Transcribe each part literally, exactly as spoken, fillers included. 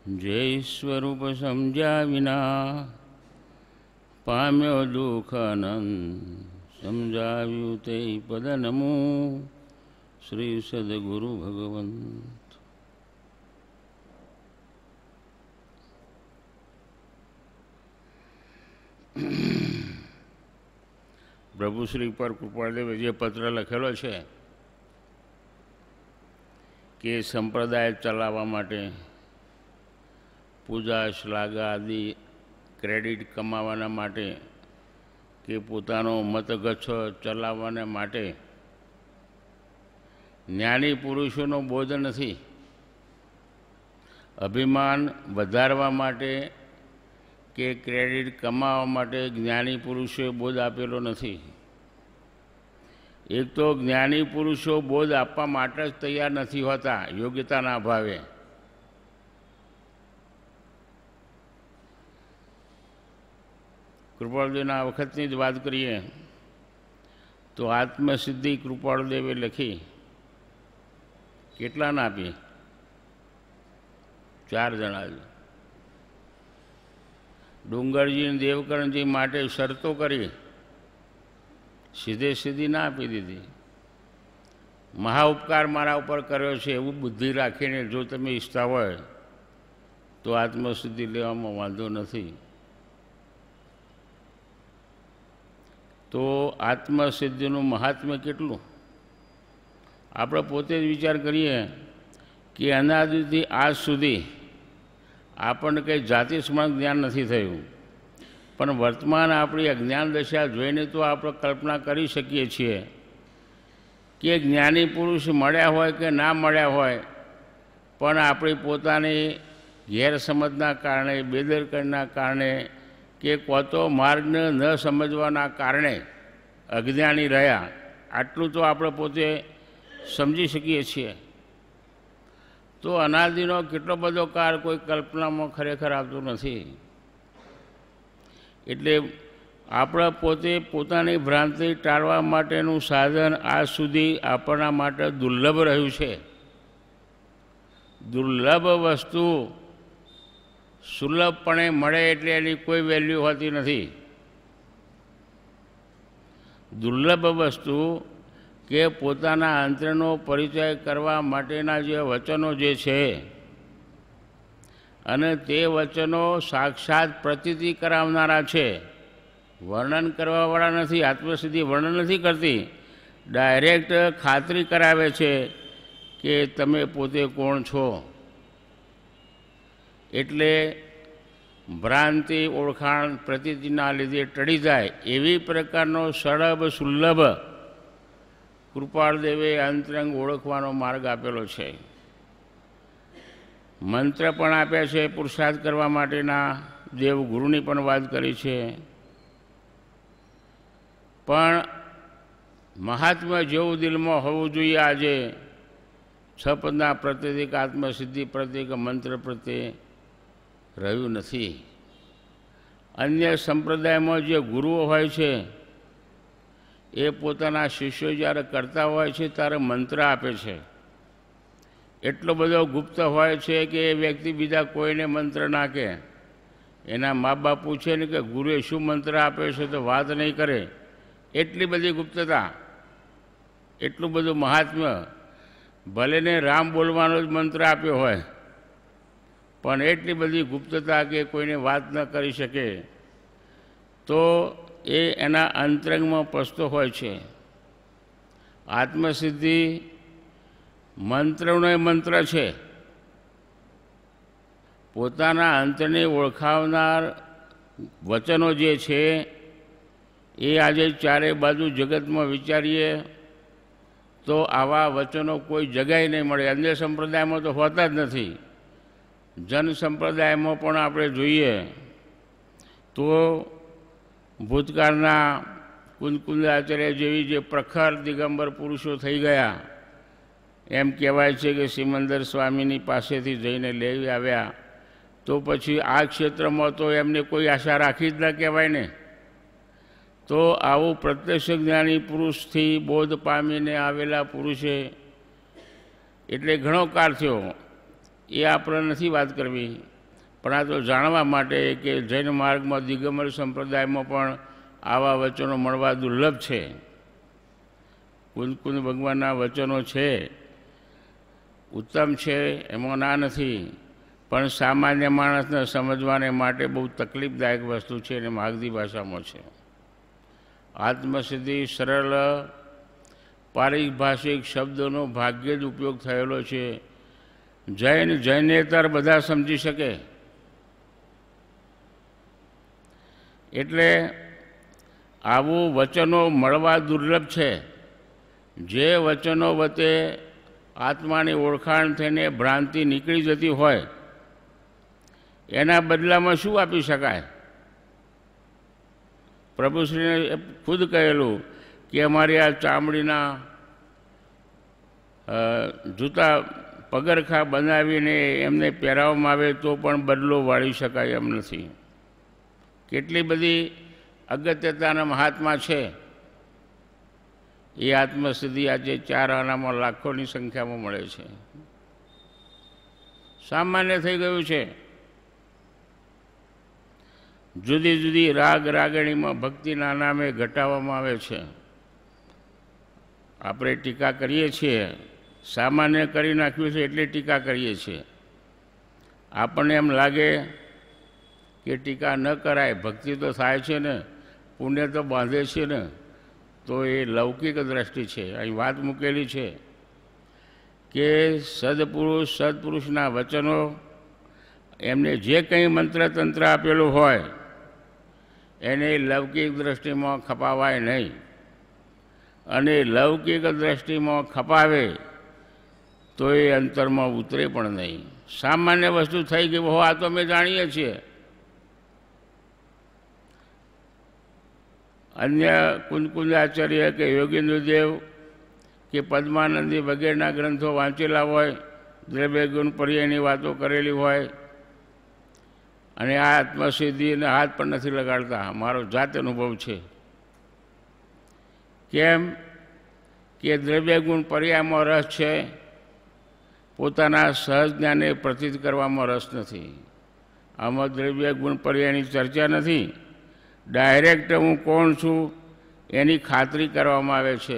જય સ્વરૂપ સમજ્યા વિના પામ્યો દુઃખાનંદ, સમજાવ્યું તે પદ નમું શ્રી સદગુરુ ભગવંત. પ્રભુશ્રી પર કૃપાળદેવે જે પત્ર લખેલો છે કે સંપ્રદાય ચલાવવા માટે પૂજા શ્લાઘા આદિ ક્રેડિટ કમાવાના માટે કે પોતાનો મતગચ્છ ચલાવવાના માટે જ્ઞાની પુરુષોનો બોધ નથી. અભિમાન વધારવા માટે કે ક્રેડિટ કમાવા માટે જ્ઞાની પુરુષોએ બોધ આપેલો નથી. એક તો જ્ઞાની પુરુષો બોધ આપવા માટે જ તૈયાર નથી હોતા યોગ્યતાના અભાવે. કૃપાળદેવના વખતની જ વાત કરીએ તો આત્મસિદ્ધિ કૃપાળદેવે લખી કેટલાને આપી? ચાર જણા જ. ડુંગરજી અને દેવકરણજી માટે શરતો કરી, સીધે સીધી ના આપી દીધી. મહા ઉપકાર મારા ઉપર કર્યો છે એવું બુદ્ધિ રાખીને જો તમે ઈચ્છતા હોય તો આત્મસિદ્ધિ લેવામાં વાંધો નથી. તો આત્મસિદ્ધિનું મહાત્મ્ય કેટલું આપણે પોતે જ વિચાર કરીએ કે અનાદિથી આજ સુધી આપણને કંઈ જાતિ સ્મરણ જ્ઞાન નથી થયું, પણ વર્તમાન આપણી અજ્ઞાન દશા જોઈને તો આપણે કલ્પના કરી શકીએ છીએ કે જ્ઞાની પુરુષ મળ્યા હોય કે ના મળ્યા હોય, પણ આપણી પોતાની ગેરસમજના કારણે, બેદરકારીના કારણે કે કોતો માર્ગને ન સમજવાના કારણે અજ્ઞાની રહ્યા. આટલું તો આપણે પોતે સમજી શકીએ છીએ. તો અનાદિનો કેટલો બધો કાર કોઈ કલ્પનામાં ખરેખર આવતો નથી. એટલે આપણે પોતે પોતાની ભ્રાંતિ ટાળવા માટેનું સાધન આજ સુધી આપણા માટે દુર્લભ રહ્યું છે. દુર્લભ વસ્તુ સુલભપણે મળે એટલે એની કોઈ વેલ્યુ હોતી નથી. દુર્લભ વસ્તુ કે પોતાના અંતરનો પરિચય કરવા માટેના જે વચનો જે છે અને તે વચનો સાક્ષાત પ્રતીતિ કરાવનારા છે, વર્ણન કરવાવાળા નથી. આત્મસિદ્ધિ વર્ણન નથી કરતી, ડાયરેક્ટ ખાતરી કરાવે છે કે તમે પોતે કોણ છો. એટલે ભ્રાંતિ ઓળખાણ પ્રતીતિના લીધે ટળી જાય એવી પ્રકારનો સરળ સુલભ કૃપાળદેવે અંતરંગ ઓળખવાનો માર્ગ આપેલો છે. મંત્ર પણ આપ્યા છે પુરુષાર્થ કરવા માટેના, દેવગુરુની પણ વાત કરી છે. પણ મહાત્મા જેવું દિલમાં હોવું જોઈએ આજે છ પદના પ્રત્યેક આત્મસિદ્ધિ પ્રત્યેક મંત્ર પ્રત્યે રહ્યું નથી. અન્ય સંપ્રદાયમાં જે ગુરુઓ હોય છે એ પોતાના શિષ્યો જ્યારે કરતા હોય છે ત્યારે મંત્ર આપે છે. એટલો બધો ગુપ્ત હોય છે કે એ વ્યક્તિ બીજા કોઈને મંત્ર ના કહે. એના મા બાપ પૂછે ને કે ગુરુએ શું મંત્ર આપ્યો છે તો વાત નહીં કરે. એટલી બધી ગુપ્તતા, એટલું બધું મહાત્મ્ય. ભલે ને રામ બોલવાનો જ મંત્ર આપ્યો હોય, પણ એટલી બધી ગુપ્તતા કે કોઈને વાત ન કરી શકે. તો એ એના અંતરંગમાં પસતો હોય છે. આત્મસિદ્ધિ મંત્રનો મંત્ર છે. પોતાના અંતરને ઓળખાવનાર વચનો જે છે એ આજે ચારે બાજુ જગતમાં વિચારીએ તો આવા વચનો કોઈ જગ્યાએ નહીં મળે. અન્ય સંપ્રદાયમાં તો હોતા જ નથી. જન સંપ્રદાયમાં પણ આપણે જોઈએ તો ભૂતકાળના કુંદકુંદાચાર્ય જેવી જે પ્રખર દિગંબર પુરુષો થઈ ગયા, એમ કહેવાય છે કે સિમંદર સ્વામીની પાસેથી જઈને લઈ આવ્યા, તો પછી આ ક્ષેત્રમાં તો એમને કોઈ આશા રાખી જ ન કહેવાય ને. તો આવું પ્રત્યક્ષ જ્ઞાની પુરુષથી બોધ પામીને આવેલા પુરુષે એટલે ઘણો કાળ થયો, એ આપણે નથી વાત કરવી. પણ આ તો જાણવા માટે કે જૈન માર્ગમાં દિગંબર સંપ્રદાયમાં પણ આવા વચનો મળવા દુર્લભ છે. કુંદ કુંદ ભગવાનના વચનો છે, ઉત્તમ છે, એમાં ના નથી, પણ સામાન્ય માણસને સમજવાને માટે બહુ તકલીફદાયક વસ્તુ છે અને માગધી ભાષામાં છે. આત્મસિદ્ધિ સરળ પારિભાષિક શબ્દોનો ભાગ્યે જ ઉપયોગ થયેલો છે. જૈન જૈનેતર બધા સમજી શકે. એટલે આવું વચનો મળવા દુર્લભ છે. જે વચનો વચ્ચે આત્માની ઓળખાણ થઈને ભ્રાંતિ નીકળી જતી હોય એના બદલામાં શું આપી શકાય? પ્રભુશ્રીને ખુદ કહેલું કે અમારી આ ચામડીના જૂતા પગરખા બનાવીને એમને પહેરાવવામાં આવે તો પણ બદલો વાળી શકાય એમ નથી. કેટલી બધી અગત્યતાના મહાત્મા છે. એ આત્મસિદ્ધિ આજે ચાર આનામાં લાખોની સંખ્યામાં મળે છે. સામાન્ય થઈ ગયું છે. જુદી જુદી રાગ રાગણીમાં ભક્તિના નામે ઘટાડવામાં આવે છે. આપણે ટીકા કરીએ છીએ, સામાન્ય કરી નાખ્યું છે એટલે ટીકા કરીએ છીએ. આપણને એમ લાગે કે ટીકા ન કરાય, ભક્તિ તો થાય છે ને, પુણ્ય તો બાંધે છે ને, તો એ લૌકિક દ્રષ્ટિ છે. અહીં વાત મૂકેલી છે કે સદપુરુષ સદપુરુષના વચનો એમને જે કંઈ મંત્રતંત્ર આપેલું હોય એને લૌકિક દ્રષ્ટિમાં ખપાવાય નહીં. અને લૌકિક દ્રષ્ટિમાં ખપાવે તો એ અંતરમાં ઉતરે પણ નહીં. સામાન્ય વસ્તુ થઈ ગઈ હો, આ તો અમે જાણીએ છીએ. અન્ય કુંદકુંદાચાર્ય કે યોગેન્દ્રદેવ કે પદ્માનંદી વગેરેના ગ્રંથો વાંચેલા હોય, દ્રવ્ય ગુણ પર્યાયની વાતો કરેલી હોય, અને આ આત્મસિદ્ધિને હાથ પણ નથી લગાડતા. મારો જાત અનુભવ છે. કેમ કે દ્રવ્ય ગુણ પર્યાયમાં રસ છે, પોતાના સહજ જ્ઞાને પ્રતીત કરવામાં રસ નથી. આમાં દ્રવ્ય ગુણ પર્યાયની ચર્ચા નથી. ડાયરેક્ટ હું કોણ છું એની ખાતરી કરવામાં આવે છે.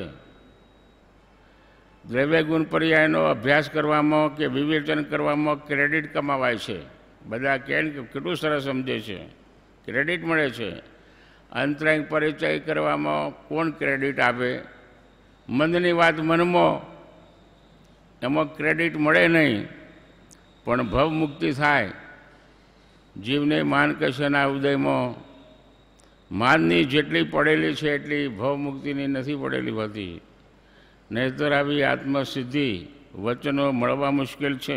દ્રવ્ય ગુણ પર્યાયનો અભ્યાસ કરવામાં કે વિવેચન કરવામાં ક્રેડિટ કમાવાય છે. બધા કહે કે કેટલું સરસ સમજે છે, ક્રેડિટ મળે છે. અંતરંગ પરિચય કરવામાં કોણ ક્રેડિટ આપે? મનની વાત મનમાં, એમાં ક્રેડિટ મળે નહીં. પણ ભવ મુક્તિ થાય. જીવને માન કશના ઉદયમાં માનની જેટલી પડેલી છે એટલી ભવ મુક્તિની નથી પડેલી હોતી. નહીંતર આવી આત્મસિદ્ધિ વચનો મળવા મુશ્કેલ છે.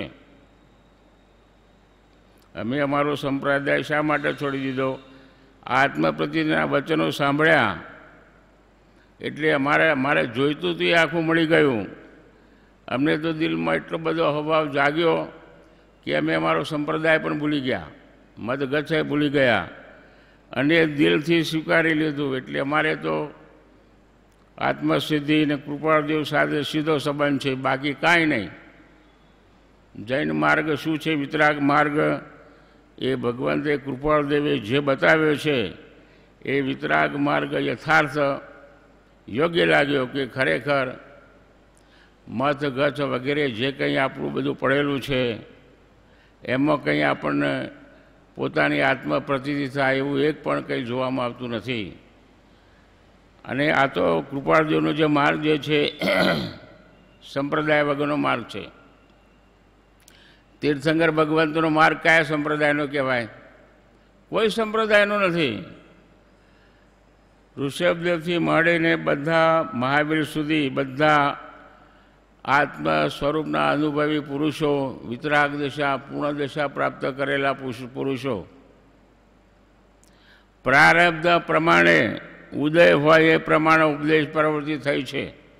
અમે અમારો સંપ્રદાય શા માટે છોડી દીધો? આત્મપ્રતિના વચનો સાંભળ્યા એટલે અમારે અમારે જોઈતું હતું એ આખું મળી ગયું. અમને તો દિલમાં એટલો બધો અભાવ જાગ્યો કે અમે અમારો સંપ્રદાય પણ ભૂલી ગયા, મતગચ્છે ભૂલી ગયા અને દિલથી સ્વીકારી લીધું. એટલે અમારે તો આત્મસિદ્ધિ અને કૃપાળદેવ સાથે સીધો સંબંધ છે, બાકી કાંઈ નહીં. જૈન માર્ગ શું છે? વિતરાગ માર્ગ એ ભગવંતે કૃપાળદેવે જે બતાવ્યો છે એ વિતરાગ માર્ગ યથાર્થ યોગ્ય લાગ્યો કે ખરેખર મત ગચ્છ વગેરે જે કંઈ આપણું બધું પડેલું છે એમાં કંઈ આપણને પોતાની આત્મપ્રતીતિ થાય એવું એક પણ કંઈ જોવામાં આવતું નથી. અને આ તો કૃપાળદેવનો જે માર્ગ જે છે સંપ્રદાય વગરનો માર્ગ છે. તીર્થંકર ભગવંતનો માર્ગ કયા સંપ્રદાયનો કહેવાય? કોઈ સંપ્રદાયનો નથી. ઋષભદેવથી માંડીને બધા મહાવીર સુધી બધા આત્મ સ્વરૂપના અનુભવી પુરુષો, વિતરાગ દશા પૂર્ણ દશા પ્રાપ્ત કરેલા પુરુષો, પ્રારબ્ધ પ્રમાણે ઉદય હોય એ પ્રમાણે ઉપદેશ પ્રવૃત્તિ થઈ છે.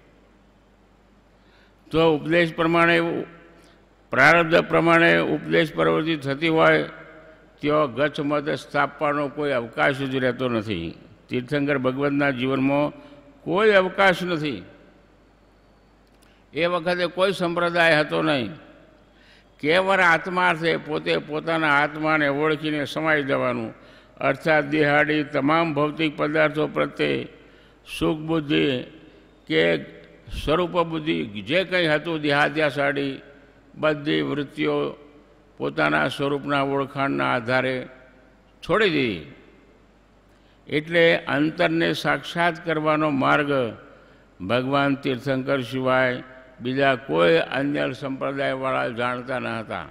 તો ઉપદેશ પ્રમાણે પ્રારબ્ધ પ્રમાણે ઉપદેશ પ્રવૃત્તિ થતી હોય ત્યાં ગચ્છ મત સ્થાપવાનો કોઈ અવકાશ જ રહેતો નથી. તીર્થંકર ભગવંતના જીવનમાં કોઈ અવકાશ નથી. એ વખતે કોઈ સંપ્રદાય હતો નહીં કેવળ આત્માર્થે પોતે પોતાના આત્માને ઓળખીને સમાઈ જવાનું, અર્થાત દેહાડી તમામ ભૌતિક પદાર્થો પ્રત્યે સુખ બુદ્ધિ કે સ્વરૂપ બુદ્ધિ જે કંઈ હતું દેહાધ્યાસાડી બધી વૃત્તિઓ પોતાના સ્વરૂપના ઓળખાણના આધારે છોડી દીધી. એટલે અંતરને સાક્ષાત કરવાનો માર્ગ ભગવાન તીર્થંકર સિવાય બીજા કોઈ અન્ય સંપ્રદાયવાળા જાણતા ન હતા.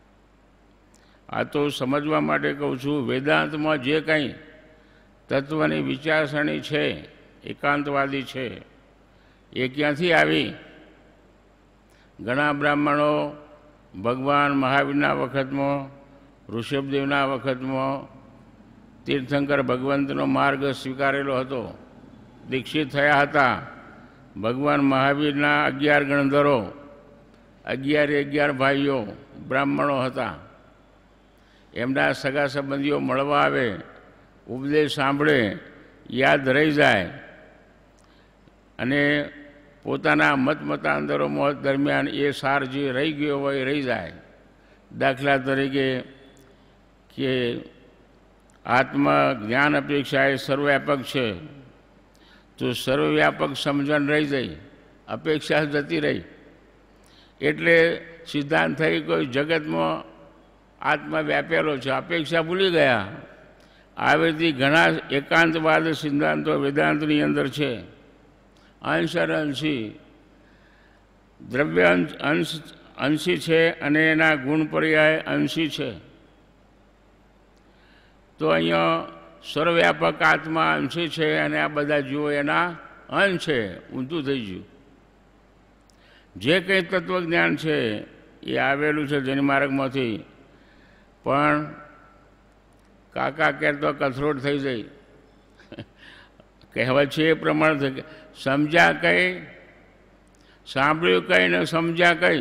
આ તો સમજવા માટે કહું છું, વેદાંતમાં જે કંઈ તત્વની વિચારસરણી છે, એકાંતવાદી છે, એ ક્યાંથી આવી? ઘણા બ્રાહ્મણો ભગવાન મહાવીરના વખતમાં, ઋષભદેવના વખતમાં તીર્થંકર ભગવંતનો માર્ગ સ્વીકારેલો હતો, દીક્ષિત થયા હતા. ભગવાન મહાવીરના અગિયાર ગણધરો, અગિયારે અગિયાર ભાઈઓ બ્રાહ્મણો હતા. એમના સગા સંબંધીઓ મળવા આવે, ઉપદેશ સાંભળે, યાદ રહી જાય અને પોતાના મત મતાંતરોમાં દરમિયાન એ સાર જે રહી ગયો હોય રહી જાય. દાખલા તરીકે કે આત્મા જ્ઞાન અપેક્ષા એ સર્વવ્યાપક છે, તો સર્વવ્યાપક સમજણ રહી જાય, અપેક્ષા જતી રહી. એટલે સિદ્ધાંત થઈ કોઈ જગતમાં આત્મા વ્યાપેલો છે, અપેક્ષા ભૂલી ગયા. આવી રીતે ઘણા એકાંતવાદ સિદ્ધાંતો વેદાંતની અંદર છે. અંશ અને અંશી, દ્રવ્ય અંશ અંશી છે અને એના ગુણ પર્યાય અંશી છે. તો અહીંયા સર્વવ્યાપક આત્મા અંશી છે અને આ બધા જીવો એના અંશ છે. ઊંધું થઈ ગયું. જે કંઈ તત્વજ્ઞાન છે એ આવેલું છે જન્માર્ગમાંથી, પણ કાકા કહેતો કથરોટ થઈ જાય. કહેવત છે એ પ્રમાણે સમજ્યા કંઈ, સાંભળ્યું કંઈ ને સમજ્યા કંઈ.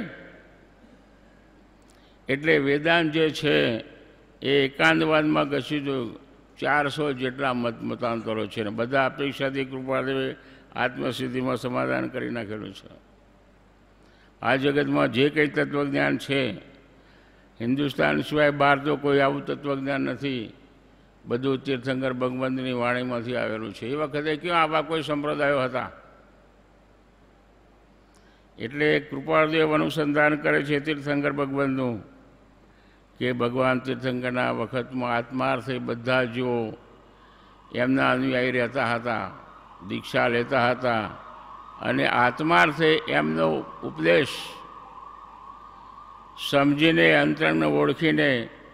એટલે વેદાંત જે છે એ એકાંતવાદમાં ઘસી જોયું. ચારસો જેટલા મત મતાંતરો છે ને બધા અપેક્ષાથી કૃપાદેવે આત્મસિદ્ધિમાં સમાધાન કરી નાખેલું છે. આ જગતમાં જે કંઈ તત્વજ્ઞાન છે, હિન્દુસ્તાન સિવાય બહાર તો કોઈ આવું તત્વજ્ઞાન નથી. બધું તીર્થંકર ભગવંતની વાણીમાંથી આવેલું છે. એ વખતે ક્યાં આવા કોઈ સંપ્રદાયો હતા? એટલે કૃપાળદેવ અનુસંધાન કરે છે તીર્થંકર ભગવંતનું કે ભગવાન તીર્થંકરના વખતમાં આત્માર્થે બધા જીવો એમના અનુયાયી રહેતા હતા, દીક્ષા લેતા હતા અને આત્માર્થે એમનો ઉપદેશ સમજીને, અંતરને ઓળખીને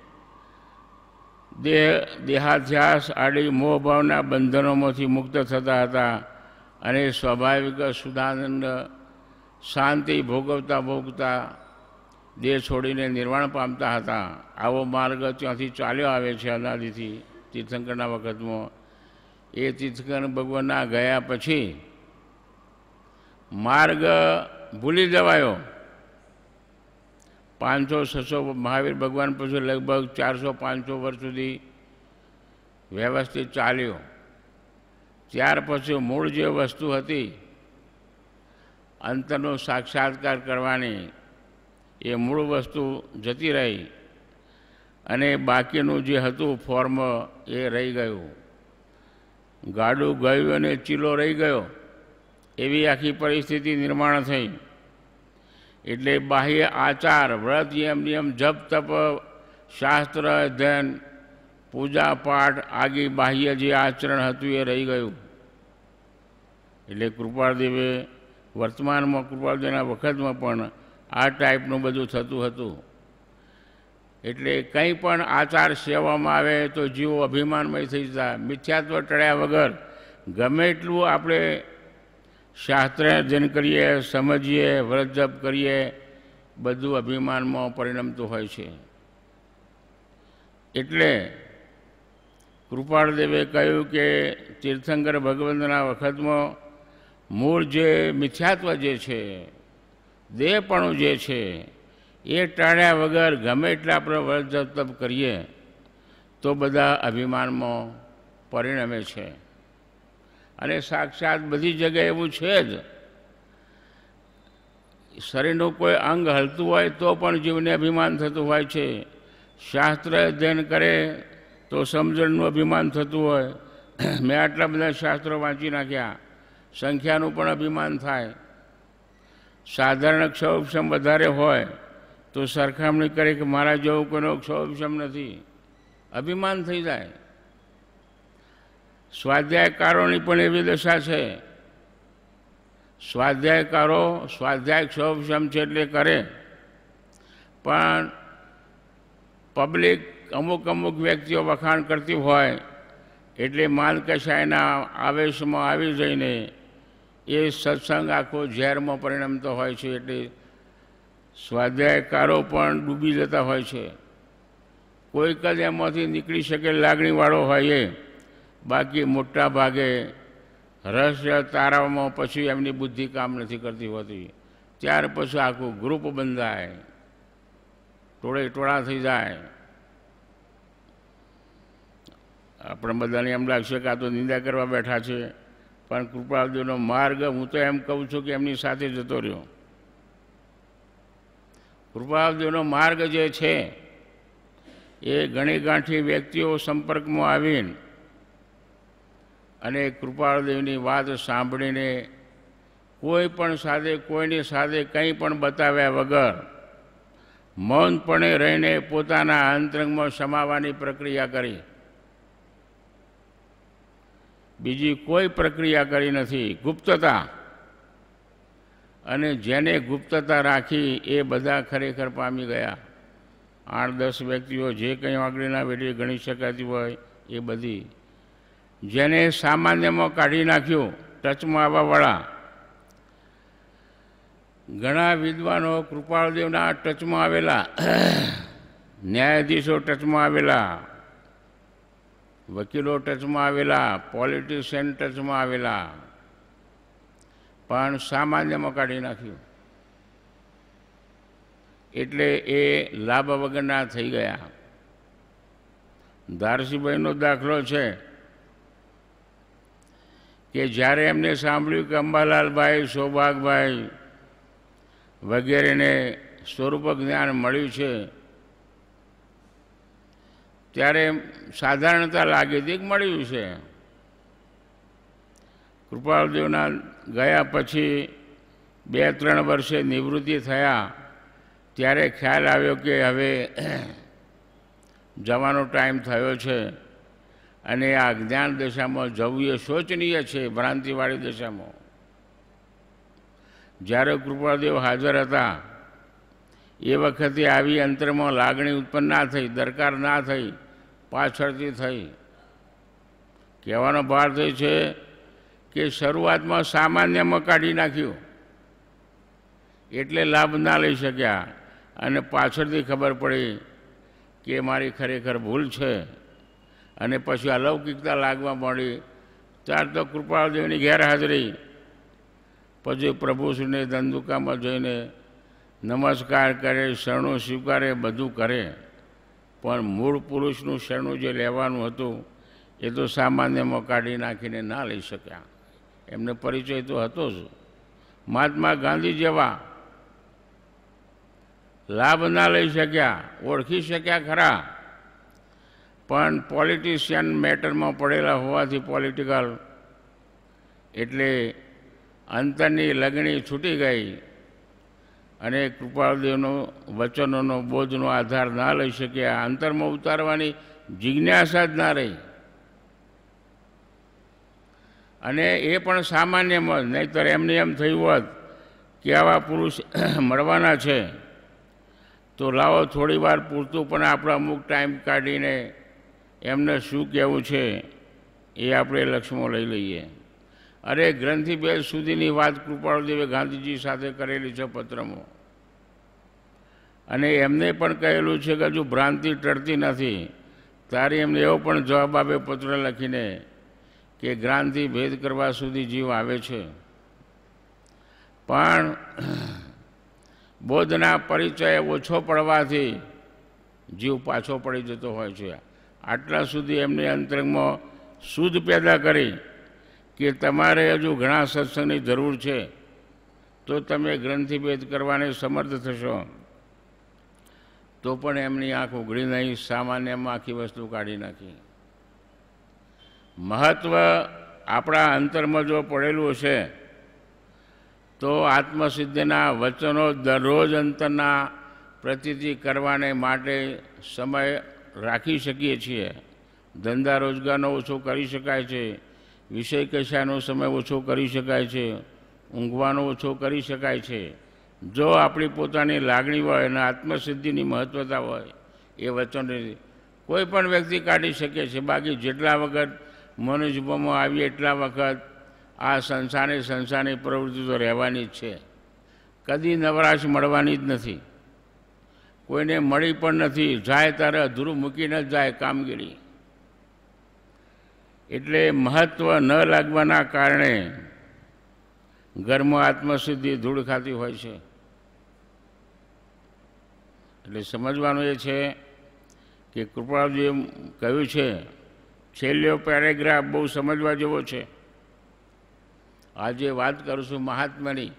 દેહ દેહાધ્યાસ આડી મોહભાવના બંધનોમાંથી મુક્ત થતા હતા અને સ્વાભાવિક સુધાનંદ શાંતિ ભોગવતા ભોગતા દેહ છોડીને નિર્વાણ પામતા હતા. આવો માર્ગ ત્યાંથી ચાલ્યો આવે છે અનાદિથી તીર્થંકરના વખતમાં. એ તીર્થંકર ભગવાનના ગયા પછી માર્ગ ભૂલી જવાયો. પાંચસો છસો મહાવીર ભગવાન પછી લગભગ ચારસો પાંચસો વર્ષ સુધી વ્યવસ્થિત ચાલ્યો. ત્યાર પછી મૂળ જે વસ્તુ હતી અંતરનો સાક્ષાત્કાર કરવાની, એ મૂળ વસ્તુ જતી રહી અને બાકીનું જે હતું ફોર્મ એ રહી ગયું. ગાડું ગયું અને ચીલો રહી ગયો, એવી આખી પરિસ્થિતિ નિર્માણ થઈ. એટલે બાહ્ય આચાર, વ્રત, યમ નિયમ, જપ તપ, શાસ્ત્ર અધ્યયન, પૂજા પાઠ આગી બાહ્ય જે આચરણ હતું એ રહી ગયું. એટલે કૃપાળદેવે વર્તમાનમાં કૃપાળદેવના વખતમાં પણ આ ટાઈપનું બધું થતું હતું. એટલે કંઈ પણ આચાર સેવામાં આવે તો જીવો અભિમાનમય થઈ જતા. મિથ્યાત્વ ટળ્યા વગર ગમે એટલું આપણે શાસ્ત્ર અધ્યયન કરીએ, સમજીએ, વ્રત જપ કરીએ, બધું અભિમાનમાં પરિણમતું હોય છે. એટલે કૃપાળદેવે કહ્યું કે તીર્થંકર ભગવંતના વખતમાં મૂળ જે મિથ્યાત્વ જે છે, દેહપણું જે છે, એ ટાળ્યા વગર ગમે એટલા આપણે વ્રત જપ તપ કરીએ તો બધા અભિમાનમાં પરિણમે છે. અને સાક્ષાત બધી જગ્યાએ એવું છે જ. શરીરનું કોઈ અંગ હલતું હોય તો પણ જીવને અભિમાન થતું હોય છે. શાસ્ત્ર અધ્યયન કરે તો સમજણનું અભિમાન થતું હોય. મેં આટલા બધા શાસ્ત્રો વાંચી નાખ્યા, સંખ્યાનું પણ અભિમાન થાય. સાધારણ ક્ષોભક્ષમ વધારે હોય તો સરખામણી કરે કે મારા જેવું કોઈનો ક્ષોભક્ષમ નથી, અભિમાન થઈ જાય. સ્વાધ્યાયકારોની પણ એવી દશા છે. સ્વાધ્યાયકારો સ્વાધ્યાય ક્ષોભક્ષમ છે એટલે કરે, પણ પબ્લિક અમુક અમુક વ્યક્તિઓ વખાણ કરતી હોય એટલે માલકશાયના આવેશમાં આવી જઈને એ સત્સંગ આખો ઝેરમાં પરિણમતો હોય છે. એટલે સ્વાધ્યાયકારો પણ ડૂબી જતા હોય છે. કોઈક જ એમાંથી નીકળી શકે લાગણીવાળો હોય એ, બાકી મોટા ભાગે રહસ્ય તારાઓમાં પછી એમની બુદ્ધિ કામ નથી કરતી હોતી. ત્યાર પછી આખું ગ્રુપ બંધાય, ટોળે ટોળા થઈ જાય. આપણે બધાને એમ લાગશે કે આ તો નિંદા કરવા બેઠા છે, પણ કૃપાળદેવનો માર્ગ હું તો એમ કહું છું કે એમની સાથે જતો રહ્યો. કૃપાળદેવનો માર્ગ જે છે એ ઘણી ગાંઠી વ્યક્તિઓ સંપર્કમાં આવીને અને કૃપાળદેવની વાત સાંભળીને કોઈ પણ સાથે કોઈની સાથે કંઈ પણ બતાવ્યા વગર મૌનપણે રહીને પોતાના અંતરંગમાં સમાવવાની પ્રક્રિયા કરી. બીજી કોઈ પ્રક્રિયા કરી નથી, ગુપ્તતા. અને જેને ગુપ્તતા રાખી એ બધા ખરેખર પામી ગયા. આઠ દસ વ્યક્તિઓ જે કંઈ આગળના વેઠી ગણી શકાતી હોય એ બધી, જેને સામાન્યમાં કાઢી નાખ્યું, ટચમાં આવવાવાળા ઘણા વિદ્વાનો કૃપાળદેવના ટચમાં આવેલા, ન્યાયાધીશો ટચમાં આવેલા, વકીલો ટચમાં આવેલા, પોલિટિશિયન ટચમાં આવેલા, પણ સામાન્યમાં કાઢી નાખ્યું. એટલે એ લાભ વગરના થઈ ગયા. ધારસીભાઈનો દાખલો છે કે જ્યારે એમને સાંભળ્યું કે અંબાલાલભાઈ, સૌભાગભાઈ વગેરેને સ્વરૂપ જ્ઞાન મળ્યું છે, ત્યારે સાધારણતા લાગી હતી કે મળ્યું છે. કૃપાળદેવના ગયા પછી બે ત્રણ વર્ષે નિવૃત્તિ થયા ત્યારે ખ્યાલ આવ્યો કે હવે જવાનો ટાઈમ થયો છે અને આ જ્ઞાન દશામાં જવું એ શોચનીય છે, ભ્રાંતિવાળી દશામાં. જ્યારે કૃપાળદેવ હાજર હતા એ વખતે આવી અંતરમાં લાગણી ઉત્પન્ન ના થઈ, દરકાર ના થઈ, પાછળથી થઈ. કહેવાનો ભાર થઈ છે કે શરૂઆતમાં સામાન્યમાં કાઢી નાખ્યું એટલે લાભ ના લઈ શક્યા, અને પાછળથી ખબર પડી કે મારી ખરેખર ભૂલ છે, અને પછી અલૌકિકતા લાગવા મળી. ત્યાર તો કૃપાળદેવની ગેરહાજરી, પછી પ્રભુશ્રીને ધંધુકામાં જઈને નમસ્કાર કરે, શરણું સ્વીકારે, બધું કરે, પણ મૂળ પુરુષનું શરણું જે લેવાનું હતું એ તો સામાન્યમાં કાઢી નાખીને ના લઈ શક્યા. એમને પરિચય તો હતો જ. મહાત્મા ગાંધી જેવા લાભ ના લઈ શક્યા, ઓળખી શક્યા ખરા, પણ પોલિટિશિયન મેટરમાં પડેલા હોવાથી પોલિટિકલ એટલે અંતરની લગણી છૂટી ગઈ અને કૃપાળદેવનો વચનોનો બોધનો આધાર ના લઈ શક્યા. અંતરમાં ઉતારવાની જિજ્ઞાસા જ ના રહી, અને એ પણ સામાન્યમાં જ. નહીંતર એમને એમ થયું હોત કે આવા પુરુષ મળવાના છે તો લાવો થોડી વાર પૂરતું પણ આપણે અમુક ટાઈમ કાઢીને એમને શું કહેવું છે એ આપણે લક્ષ્યમાં લઈ લઈએ. અરે ગ્રંથિભેદ સુધીની વાત કૃપાળદેવે ગાંધીજી સાથે કરેલી છે પત્રમાં, અને એમને પણ કહેલું છે કે હજુ ભ્રાંતિ ટળતી નથી. ત્યારે એમને એવો પણ જવાબ આપે પત્ર લખીને કે ગ્રાંતિ ભેદ કરવા સુધી જીવ આવે છે, પણ બોધના પરિચય ઓછો પડવાથી જીવ પાછો પડી જતો હોય છે. આટલા સુધી એમને અંતરંગમાં શુદ્ધ પેદા કરી કે તમારે હજુ ઘણા સત્સંગની જરૂર છે, તો તમે ગ્રંથિભેદ કરવાને સમર્થ થશો. તો પણ એમની આંખ ઉઘડી નહીં, સામાન્યમાં આખી વસ્તુ કાઢી નાખી. મહત્ત્વ આપણા અંતરમાં જો પડેલું હશે તો આત્મસિદ્ધિના વચનો દરરોજ અંતરના પ્રતીતિ કરવાને માટે સમય રાખી શકીએ છીએ. ધંધા રોજગારનો ઓછો કરી શકાય છે, વિષય કશાનો સમય ઓછો કરી શકાય છે, ઊંઘવાનો ઓછો કરી શકાય છે. જો આપણી પોતાની લાગણી હોય અને આત્મસિદ્ધિની મહત્ત્વતા હોય એ વચનો કોઈ પણ વ્યક્તિ કાઢી શકે છે. બાકી જેટલા વખત મનુષ્યમાં આવીએ એટલા વખત આ સંસારની સંસારની પ્રવૃત્તિ તો રહેવાની જ છે. કદી નવરાશ મળવાની જ નથી, કોઈને મળી પણ નથી. જાય ત્યારે અધૂરું મૂકીને જ જાય કામગીરી. એટલે મહત્ત્વ ન લાગવાના કારણે ઘરમાં આત્મસિદ્ધિ ધૂળ ખાતી હોય છે. એટલે સમજવાનું એ છે કે કૃપાળુજીએ કહ્યું છે, છેલ્લો પેરેગ્રાફ બહુ સમજવા જેવો છે. આજે વાત કરું છું મહાત્માની.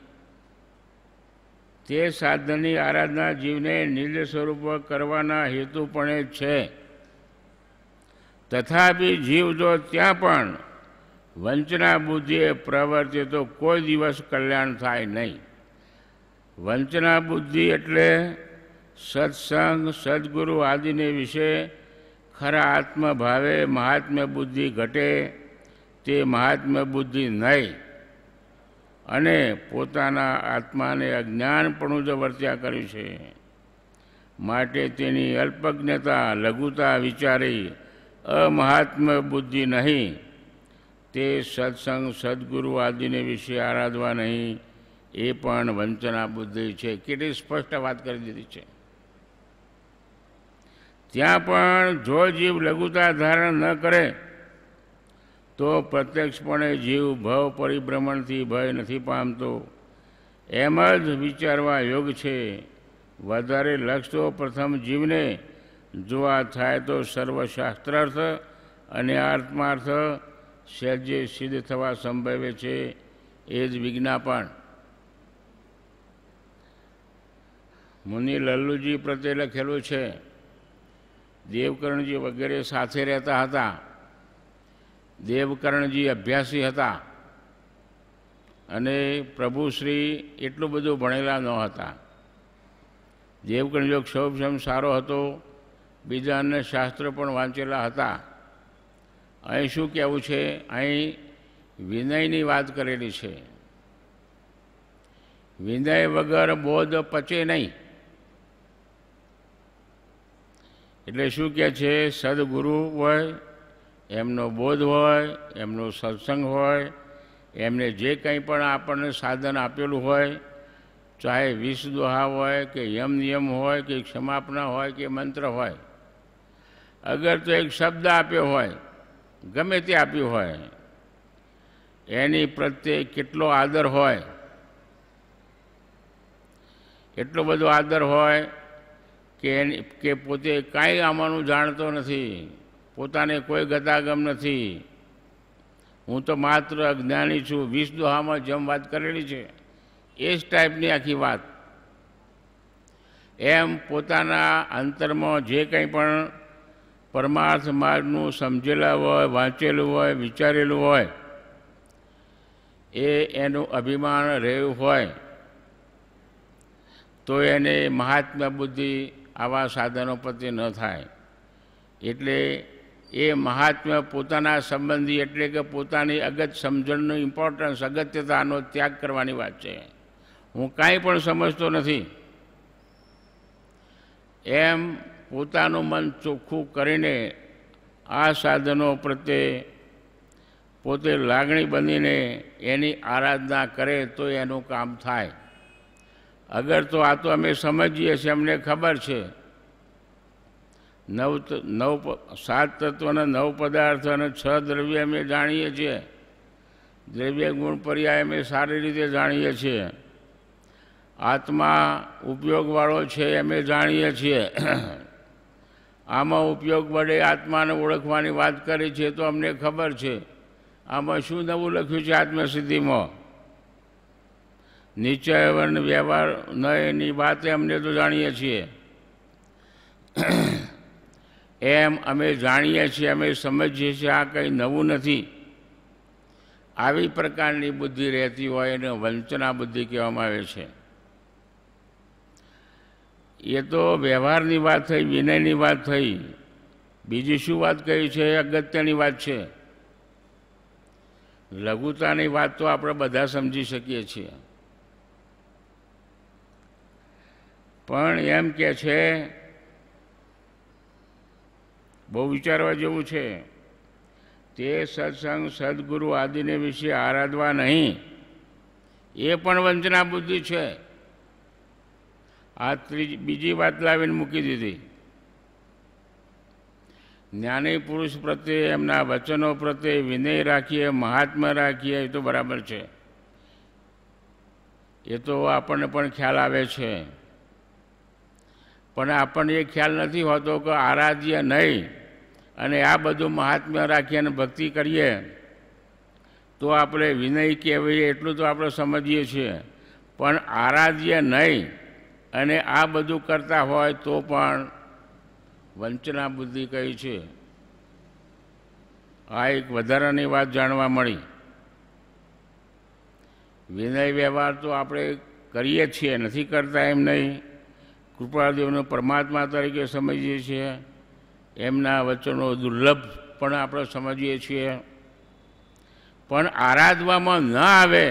તે સાધનની આરાધના જીવને નિજ સ્વરૂપ કરવાના હેતુપણે છે. તથાપી જીવ જો ત્યાં પણ વંચના બુદ્ધિએ પ્રવર્તે તો કોઈ દિવસ કલ્યાણ થાય નહીં. વંચના બુદ્ધિ એટલે સત્સંગ, સદગુરુ આદિને વિશે ખરા આત્મભાવે મહાત્મ્ય બુદ્ધિ ઘટે તે મહાત્મ્ય બુદ્ધિ નહીં, અને પોતાના આત્માને અજ્ઞાનપણું જ વર્ત્યા કર્યું છે. માટે તેની અલ્પજ્ઞતા લઘુતા વિચારી અમહાત્મ્ય બુદ્ધિ નહીં. તે સત્સંગ સદગુરુ આદિને વિશે આરાધવા નહીં, એ પણ વંચના બુદ્ધિ છે. કેટલી સ્પષ્ટ વાત કરી દીધી છે. ત્યાં પણ જો જીવ લઘુતા ધારણ ન કરે તો પ્રત્યક્ષપણે જીવ ભવ પરિભ્રમણથી ભય નથી પામતો. એમ જ વિચારવા યોગ છે. વધારે લક્ષ તો પ્રથમ જીવને જોવા થાય તો સર્વશાસ્ત્રાર્થ અને આત્માર્થ સહેજે સિદ્ધ થવા સંભવે છે. એ જ વિજ્ઞાપન મુનિ લલ્લુજી પ્રત્યે લખેલું છે. દેવકર્ણજી વગેરે સાથે રહેતા હતા. દેવકર્ણજી અભ્યાસી હતા અને પ્રભુશ્રી એટલું બધું ભણેલા ન હતા. દેવકર્ણજીનો ક્ષોભક્ષમ સારો હતો, બીજા અન્ય શાસ્ત્રો પણ વાંચેલા હતા. અહીં શું કહેવું છે? અહીં વિનયની વાત કરેલી છે. વિનય વગર બોધ પચે નહીં. એટલે શું કહે છે? સદગુરુ હોય, એમનો બોધ હોય, એમનો સત્સંગ હોય, એમને જે કંઈ પણ આપણને સાધન આપેલું હોય, ચાહે વિષ દોહા હોય કે યમ નિયમ હોય કે ક્ષમાપના હોય કે મંત્ર હોય, અગર તો એક શબ્દ આપ્યો હોય, ગમે તે આપ્યું હોય, એની પ્રત્યે કેટલો આદર હોય, એટલો બધો આદર હોય કે એની કે પોતે કાંઈ આમાંનું જાણતો નથી, પોતાને કોઈ ગતાગમ નથી, હું તો માત્ર અજ્ઞાની છું. વિષ દોહામાં જેમ વાત કરેલી છે એ જ ટાઈપની આખી વાત. એમ પોતાના અંતરમાં જે કંઈ પણ પરમાર્થ માર્ગનું સમજેલા હોય, વાંચેલું હોય, વિચારેલું હોય, એ એનું અભિમાન રહ્યું હોય તો એને મહાત્મ્ય બુદ્ધિ આવા સાધનો પ્રત્યે ન થાય. એટલે એ મહાત્મ્ય પોતાના સંબંધી એટલે કે પોતાની અગત્ય સમજણનું ઇમ્પોર્ટન્સ, અગત્યતાનો ત્યાગ કરવાની વાત છે. હું કાંઈ પણ સમજતો નથી એમ પોતાનું મન ચોખ્ખું કરીને આ સાધનો પ્રત્યે પોતે લાગણી બનીને એની આરાધના કરે તો એનું કામ થાય. અગર તો આ તો અમે સમજીએ છીએ, અમને ખબર છે, નવ નવ સાત તત્વના નવ પદાર્થ અને છ દ્રવ્ય અમે જાણીએ છીએ. દ્રવ્ય ગુણ પર્યાય અમે સારી રીતે જાણીએ છીએ. આત્મા ઉપયોગવાળો છે અમે જાણીએ છીએ. આમાં ઉપયોગ વડે આત્માને ઓળખવાની વાત કરી છે તો અમને ખબર છે. આમાં શું નવું લખ્યું છે આત્મસિદ્ધિમાં? નિશ્ચય વ્યવહાર ન એની વાત અમને તો જાણીએ છીએ, એમ અમે જાણીએ છીએ, અમે સમજીએ છીએ આ કંઈ નવું નથી. આવી પ્રકારની બુદ્ધિ રહેતી હોય એને વંચના બુદ્ધિ કહેવામાં આવે છે. એ તો વ્યવહારની વાત થઈ, વિનયની વાત થઈ. બીજી શું વાત કહી છે એ અગત્યની વાત છે. લઘુતાની વાત તો આપણે બધા સમજી શકીએ છીએ, પણ એમ કે છે બહુ વિચારવા જેવું છે. તે સત્સંગ સદગુરુ આદિને વિશે આરાધવા નહીં, એ પણ વંચના બુદ્ધિ છે. આ ત્રીજી બીજી વાત લાવીને મૂકી દીધી. જ્ઞાની પુરુષ પ્રત્યે, એમના વચનો પ્રત્યે વિનય રાખીએ, મહાત્મા રાખીએ, એ તો બરાબર છે, એ તો આપણને પણ ખ્યાલ આવે છે. પણ આપણને એ ખ્યાલ નથી હોતો કે આરાધ્ય નહીં અને આ બધું મહાત્મ્ય રાખીએ અને ભક્તિ કરીએ તો આપણે વિનય કહેવાય એટલું તો આપણે સમજીએ છીએ. પણ આરાધ્ય નહીં અને આ બધું કરતા હોય તો પણ વંચના બુદ્ધિ કહી છે. આ એક વધારાની વાત જાણવા મળી. વિનય વ્યવહાર તો આપણે કરીએ છીએ, નથી કરતા એમ નહીં. કૃપાદેવને પરમાત્મા તરીકે સમજીએ છીએ, એમના વચનો દુર્લભ પણ આપણે સમજીએ છીએ. પણ આરાધવામાં ન આવે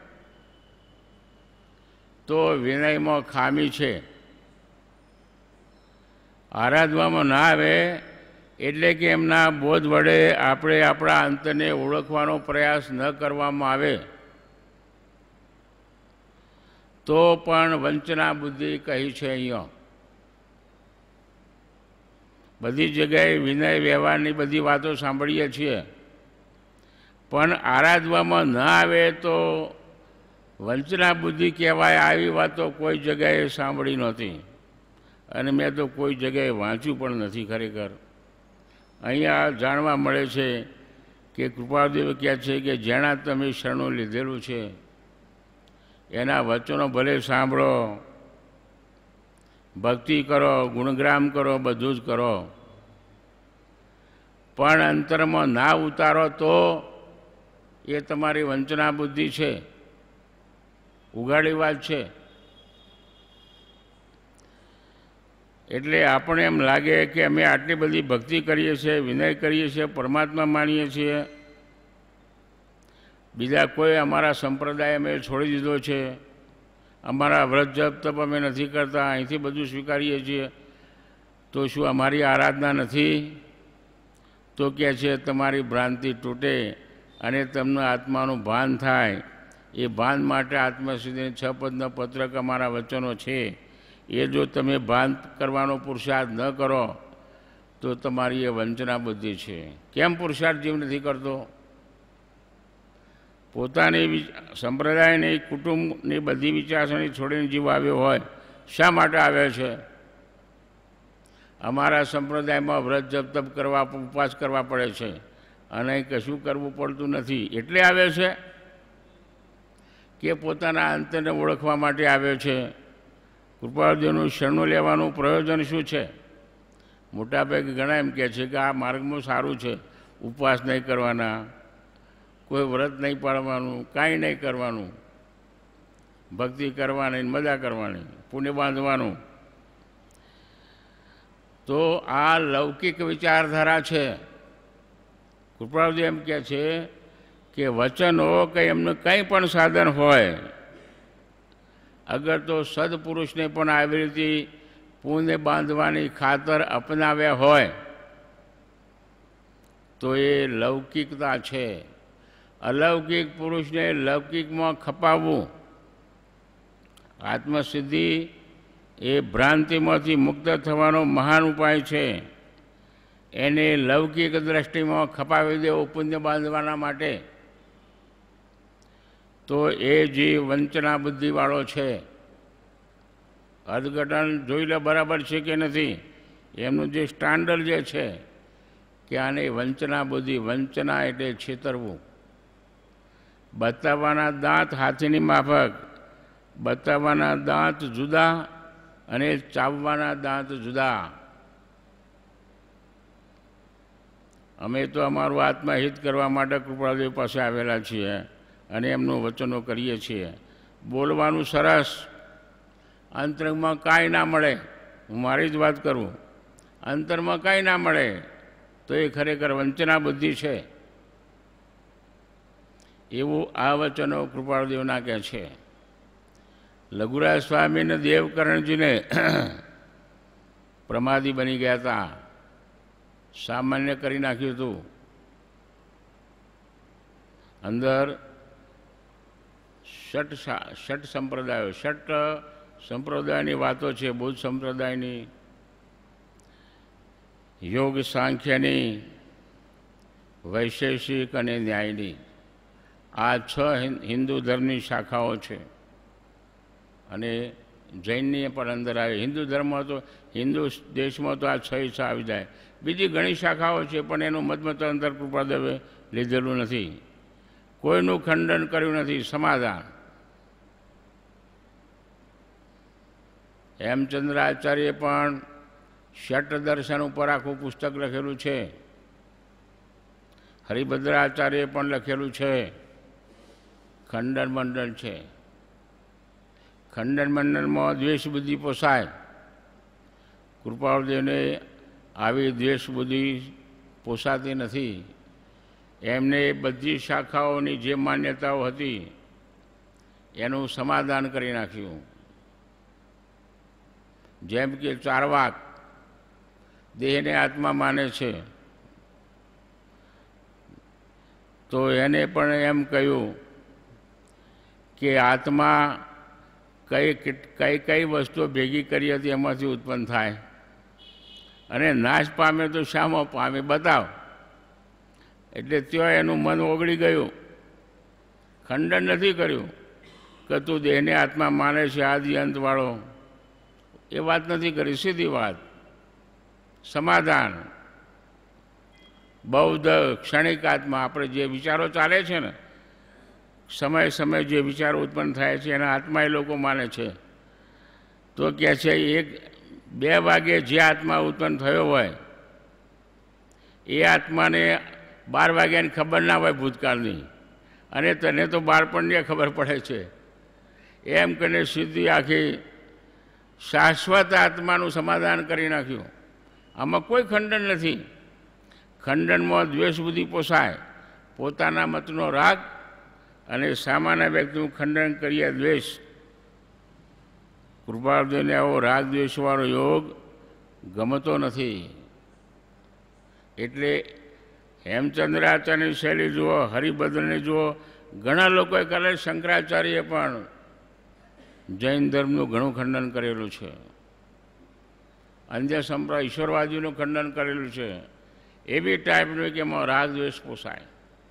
તો વિનયમાં ખામી છે. આરાધવામાં ના આવે એટલે કે એમના બોધ વડે આપણે આપણા અંતને ઓળખવાનો પ્રયાસ ન કરવામાં આવે તો પણ વંચના બુદ્ધિ કહી છે. અહીંયા બધી જગ્યાએ વિનય વ્યવહારની બધી વાતો સાંભળીએ છીએ, પણ આરાધવામાં ન આવે તો વંચના બુદ્ધિ કહેવાય. આવી વાતો કોઈ જગ્યાએ સાંભળી નહોતી અને મેં તો કોઈ જગ્યાએ વાંચ્યું પણ નથી. ખરેખર અહીંયા જાણવા મળે છે કે કૃપાદેવ કહે છે કે જેના તમે શરણું લીધેલું છે એના વચનો ભલે સાંભળો, ભક્તિ કરો, ગુણગ્રામ કરો, બધું જ કરો, પણ અંતરમાં ના ઉતારો તો એ તમારી વંચના બુદ્ધિ છે, ઉગાડી વાત છે. એટલે આપણે એમ લાગે કે અમે આટલી બધી ભક્તિ કરીએ છીએ, વિનય કરીએ છીએ, પરમાત્મા માનીએ છીએ, બીજા કોઈ અમારા સંપ્રદાય અમે છોડી દીધો છે, અમારા વ્રત જપ તપ અમે નથી કરતા, અહીંથી બધું સ્વીકારીએ છીએ, તો શું અમારી આરાધના નથી? તો કહે છે તમારી ભ્રાંતિ તૂટે અને તમને આત્માનું ભાન થાય. એ ભાન માટે આત્મસિદ્ધિ છ પદના પત્રક અમારા વચનો છે, એ જો તમે ભાન કરવાનો પુરુષાર્થ ન કરો તો તમારી એ વંચના બુદ્ધિ છે. કેમ પુરુષાર્થ જીવ નથી કરતો? પોતાની સંપ્રદાયની કુટુંબની બધી વિચારસરણી છોડીને જીવ આવ્યો હોય, શા માટે આવ્યો છે? અમારા સંપ્રદાયમાં વ્રત જપ તપ કરવા, ઉપવાસ કરવા પડે છે અને કશું કરવું પડતું નથી એટલે આવ્યો છે કે પોતાના અંતને ઓળખવા માટે આવ્યો છે? કૃપાળુદેવનું શરણું લેવાનું પ્રયોજન શું છે? મોટાભાગે ઘણા એમ કહે છે કે આ માર્ગમાં સારું છે, ઉપવાસ નહીં કરવાના, કોઈ વ્રત નહીં પાળવાનું, કાંઈ નહીં કરવાનું, ભક્તિ કરવાની, મજા કરવાની, પુણ્ય બાંધવાનું. તો આ લૌકિક વિચારધારા છે. કૃપાળુદેવ એમ કહે છે કે વચનો કે એમનું કંઈ પણ સાધન હોય, અગર તો સદપુરુષને પણ આવી રીતે પુણ્ય બાંધવાની ખાતર અપનાવ્યા હોય તો એ લૌકિકતા છે. અલૌકિક પુરુષને લૌકિકમાં ખપાવવું, આત્મસિદ્ધિ એ ભ્રાંતિમાંથી મુક્ત થવાનો મહાન ઉપાય છે. એને લૌકિક દ્રષ્ટિમાં ખપાવી દેવો પુણ્ય બાંધવાના માટે, તો એ જીવ વંચના બુદ્ધિવાળો છે. અર્થઘટન જોઈ લે બરાબર છે કે નથી. એમનું જે સ્ટાન્ડર્ડ જે છે કે આને વંચના બુદ્ધિ, વંચના એટલે છેતરવું, બતાવવાના દાંત હાથીની માફક બતાવવાના દાંત જુદા અને ચાવવાના દાંત જુદા. અમે તો અમારું આત્મહિત કરવા માટે કૃપાળદેવ પાસે આવેલા છીએ અને એમનું વચનો કરીએ છીએ. બોલવાનું સરસ, અંતરમાં કાંઈ ના મળે, હું મારી જ વાત કરું, અંતરમાં કાંઈ ના મળે તો એ ખરેખર વંચના બુદ્ધિ છે, એવું આ વચનો કૃપાળદેવના કહે છે. લઘુરાજ સ્વામીને દેવકરણજીને પ્રમાદી બની ગયા હતા, સામાન્ય કરી નાખ્યું હતું. અંદર ષટ ષટ સંપ્રદાયો ષટ સંપ્રદાયની વાતો છે, બૌદ્ધ સંપ્રદાયની, યોગ સાંખ્યની, વૈશેષિક અને ન્યાયની, આ છ હિન્દુ ધર્મની શાખાઓ છે. અને જૈનની પણ અંદર આવે. હિન્દુ ધર્મ તો હિન્દુ દેશમાં તો આ છ છ આવી જાય. બીજી ઘણી શાખાઓ છે પણ એનું મતમતાંતર કૃપાદેવે લીધેલું નથી, કોઈનું ખંડન કર્યું નથી. સમાધાન હેમચંદ્રાચાર્યે પણ ષટ દર્શન ઉપર આખું પુસ્તક લખેલું છે. હરિભદ્રાચાર્યે પણ લખેલું છે. ખંડન મંડન છે. ખંડન મંડનમાં દ્વેષ બુદ્ધિ પોસાય. કૃપાળદેવને આવી દ્વેષ બુદ્ધિ પોસાતી નથી. એમને બધી શાખાઓની જે માન્યતાઓ હતી એનું સમાધાન કરી નાખ્યું. જેમ કે ચારવાક દેહને આત્મા માને છે, તો એને પણ એમ કહ્યું કે આત્મા કઈ કઈ કઈ વસ્તુઓ ભેગી કરી હતી એમાંથી ઉત્પન્ન થાય, અને નાશ પામે તો શામાં પામે બતાવ. એટલે ત્યાં એનું મન ઓગળી ગયું. ખંડન નથી કર્યું કે તું દેહને આત્મા માને છે આદિ અંતવાળો, એ વાત નથી કરી, સીધી વાત. સમાધાન. બૌદ્ધ ક્ષણિક આત્મા, આપણે જે વિચારો ચાલે છે ને, સમય સમય જે વિચારો ઉત્પન્ન થાય છે એના આત્મા એ લોકો માને છે. તો કહે છે એક બે વાગે જે આત્મા ઉત્પન્ન થયો હોય એ આત્માને બાર વાગ્યાની ખબર ના હોય ભૂતકાળની, અને તને તો બાળપણની ખબર પડે છે. એમ કરીને સીધી આખી શાશ્વત આત્માનું સમાધાન કરી નાખ્યું. આમાં કોઈ ખંડન નથી. ખંડનમાં દ્વેષ બુદ્ધિ પોસાય, પોતાના મતનો રાગ, અને સામાન્ય વ્યક્તિનું ખંડન કરીએ દ્વેષ. કૃપાળદેવને આવો રાગ દ્વેષવાળો યોગ ગમતો નથી. એટલે હેમચંદ્રાચાર્યની શૈલી જુઓ, હરિભદ્રને જુઓ, ઘણા લોકોએ કરે. શંકરાચાર્યએ પણ જૈન ધર્મનું ઘણું ખંડન કરેલું છે. અન્ય સંપ્રદાય ઈશ્વરવાદીનું ખંડન કરેલું છે. એવી ટાઈપનું કે એમાં રાગ દ્વેષ પોસાય,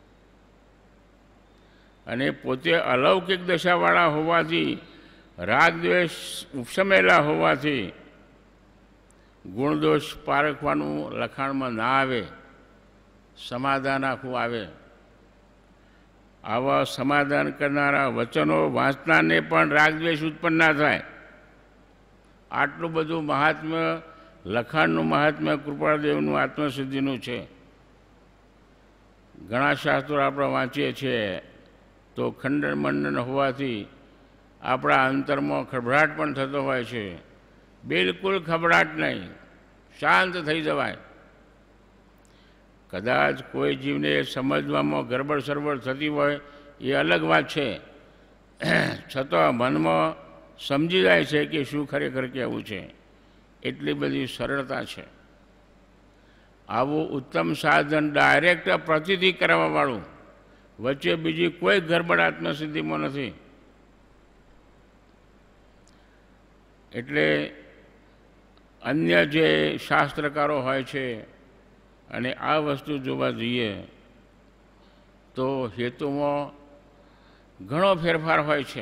અને પોતે અલૌકિક દશાવાળા હોવાથી, રાગ દ્વેષ ઉપસમેલા હોવાથી ગુણદોષ પારખવાનું લખાણમાં ના આવે, સમાધાન આખું આવે. આવા સમાધાન કરનારા વચનો વાંચનારને પણ રાગદ્વેષ ઉત્પન્ન ના થાય. આટલું બધું મહાત્મ્ય, લખાણનું મહાત્મ્ય કૃપાળદેવનું આત્મસિદ્ધિનું છે. ઘણા શાસ્ત્રો આપણે વાંચીએ છીએ તો ખંડન મંડન હોવાથી આપણા અંતરમાં ખભડાટ પણ થતો હોય છે. બિલકુલ ખભડાટ નહીં, શાંત થઈ જવાય. કદાચ કોઈ જીવને સમજવામાં ગરબડ સરબડ થતી હોય એ અલગ વાત છે, છતાં મનમાં સમજી જાય છે કે શું ખરેખર કહેવું છે. એટલી બધી સરળતા છે. આવું ઉત્તમ સાધન ડાયરેક્ટ પ્રતિથી કરાવવાવાળું, વચ્ચે બીજી કોઈ ગરબડ આત્મસિદ્ધિમાં નથી. એટલે અન્ય જે શાસ્ત્રકારો હોય છે અને આ વસ્તુ જોવા જઈએ તો હેતુમાં ઘણો ફેરફાર હોય છે.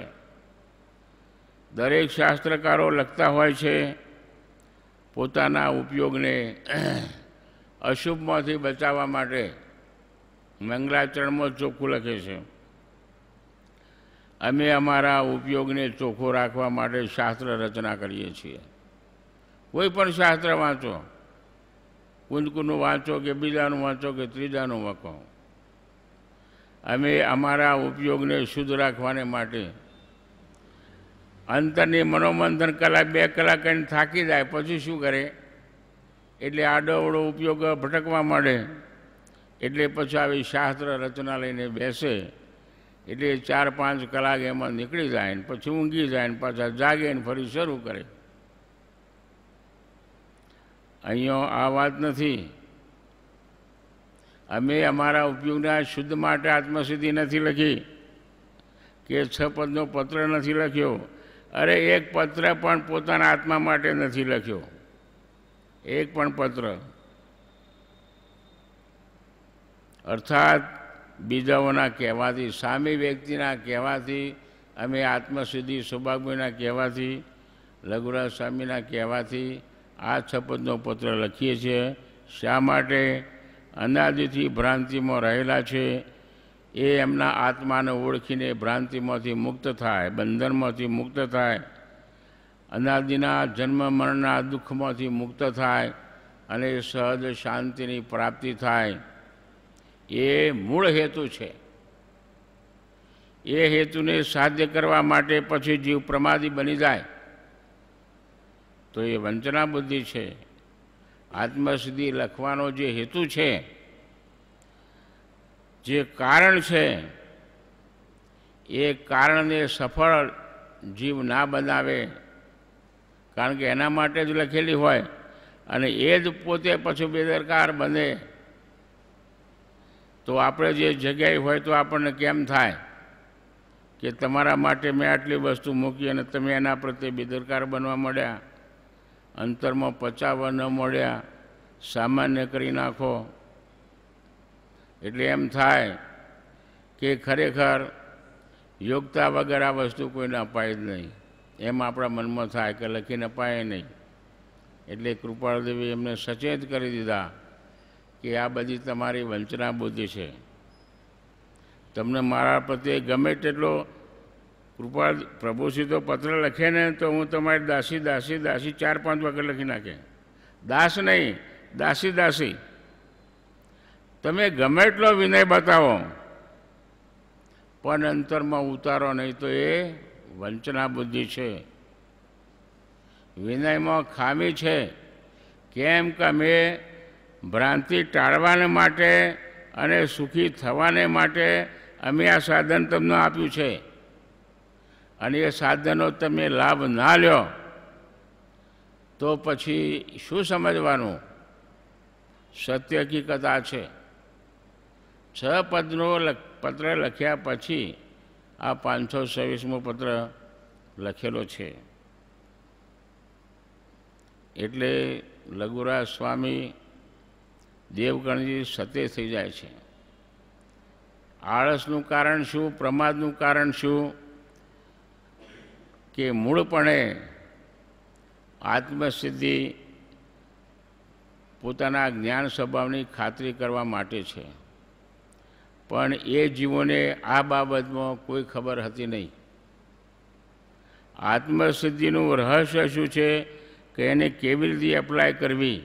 દરેક શાસ્ત્રકારો લખતા હોય છે પોતાના ઉપયોગને અશુભમાંથી બચાવવા માટે. મંગલાચરણમાં ચોખ્ખું લખે છે અમે અમારા ઉપયોગને ચોખ્ખો રાખવા માટે શાસ્ત્ર રચના કરીએ છીએ. કોઈ પણ શાસ્ત્ર વાંચો, કુંજકુનું વાંચો કે બીજાનું વાંચો કે ત્રીજાનું વાંચો, અમે અમારા ઉપયોગને શુદ્ધ રાખવાને માટે અંતરની મનોમંથન કલાક બે કલાક કરીને થાકી જાય પછી શું કરે, એટલે આડોઅવળો ઉપયોગ ભટકવા માંડે, એટલે પછી આવી શાસ્ત્ર રચના લઈને બેસે, એટલે ચાર પાંચ કલાક એમાં નીકળી જાય ને પછી ઊંઘી જાય ને પાછા જાગે ને ફરી શરૂ કરે. અહીંયા આ વાત નથી. અમે અમારા ઉપયોગના શુદ્ધ માટે આત્મસિદ્ધિ નથી લખી કે છ પદનો પત્ર નથી લખ્યો. અરે એક પત્ર પણ પોતાના આત્મા માટે નથી લખ્યો, એક પણ પત્ર. અર્થાત બીજાઓના કહેવાથી, સામી વ્યક્તિના કહેવાથી, અમે આત્મસિદ્ધિ સૌભાગ્યના કહેવાથી, લઘુરાજ સ્વામીના કહેવાથી આ છપદનો પત્ર લખીએ છીએ. શા માટે? અનાદિથી ભ્રાંતિમાં રહેલા છે એ એમના આત્માને ઓળખીને ભ્રાંતિમાંથી મુક્ત થાય, બંધનમાંથી મુક્ત થાય, અનાદિના જન્મ મરણના દુઃખમાંથી મુક્ત થાય અને સહજ શાંતિની પ્રાપ્તિ થાય. એ મૂળ હેતુ છે. એ હેતુને સાધ્ય કરવા માટે પછી જીવ પ્રમાદી બની જાય તો એ વંચના બુદ્ધિ છે. આત્મસિદ્ધિ લખવાનો જે હેતુ છે, જે કારણ છે, એ કારણને સફળ જીવ ના બનાવે, કારણ કે એના માટે જ લખેલી હોય અને એ જ પોતે પછી બેદરકાર બને તો આપણે જે જગ્યાએ હોય તો આપણને કેમ થાય કે તમારા માટે મેં આટલી વસ્તુ મૂકી અને તમે એના પ્રત્યે બેદરકાર બનવા મળ્યા, અંતરમાં પચાવવા ન મળ્યા, સામાન્ય કરી નાખો. એટલે એમ થાય કે ખરેખર યોગ્યતા વગર આ વસ્તુ કોઈને અપાય જ નહીં, એમ આપણા મનમાં થાય કે લખીને અપાય નહીં. એટલે કૃપાળદેવી એમને સચેત કરી દીધા કે આ બધી તમારી વંચના બુદ્ધિ છે. તમને મારા પ્રત્યે ગમે તેટલો કૃપાળ પ્રભુશ્રી તો પત્ર લખે ને તો હું તમારી દાસી દાસી દાસી ચાર પાંચ વખત લખી નાખે. દાસ નહીં, દાસી દાસી. તમે ગમે એટલો વિનય બતાવો પણ અંતરમાં ઉતારો નહીં તો એ વંચના બુદ્ધિ છે. વિનયમાં ખામી છે. કેમ કે અમે ભ્રાંતિ ટાળવાને માટે અને સુખી થવાને માટે અમે આ સાધન તમને આપ્યું છે અને એ સાધનો તમે લાભ ના લ્યો તો પછી શું સમજવાનું? સત્ય હકીકત આ છે. છ પદનો પત્ર લખ્યા પછી આ પાંચસો છવ્વીસમો પત્ર લખેલો છે. એટલે લઘુરાજ સ્વામી દેવગણજી સતે થઈ જાય છે. આળસનું કારણ શું? પ્રમાદનું કારણ શું? કે મૂળપણે આત્મસિદ્ધિ પોતાના જ્ઞાન સ્વભાવની ખાતરી કરવા માટે છે, પણ એ જીવોને આ બાબતમાં કોઈ ખબર હતી નહીં. આત્મસિદ્ધિનું રહસ્ય શું છે કે એને કેવી રીતે એપ્લાય કરવી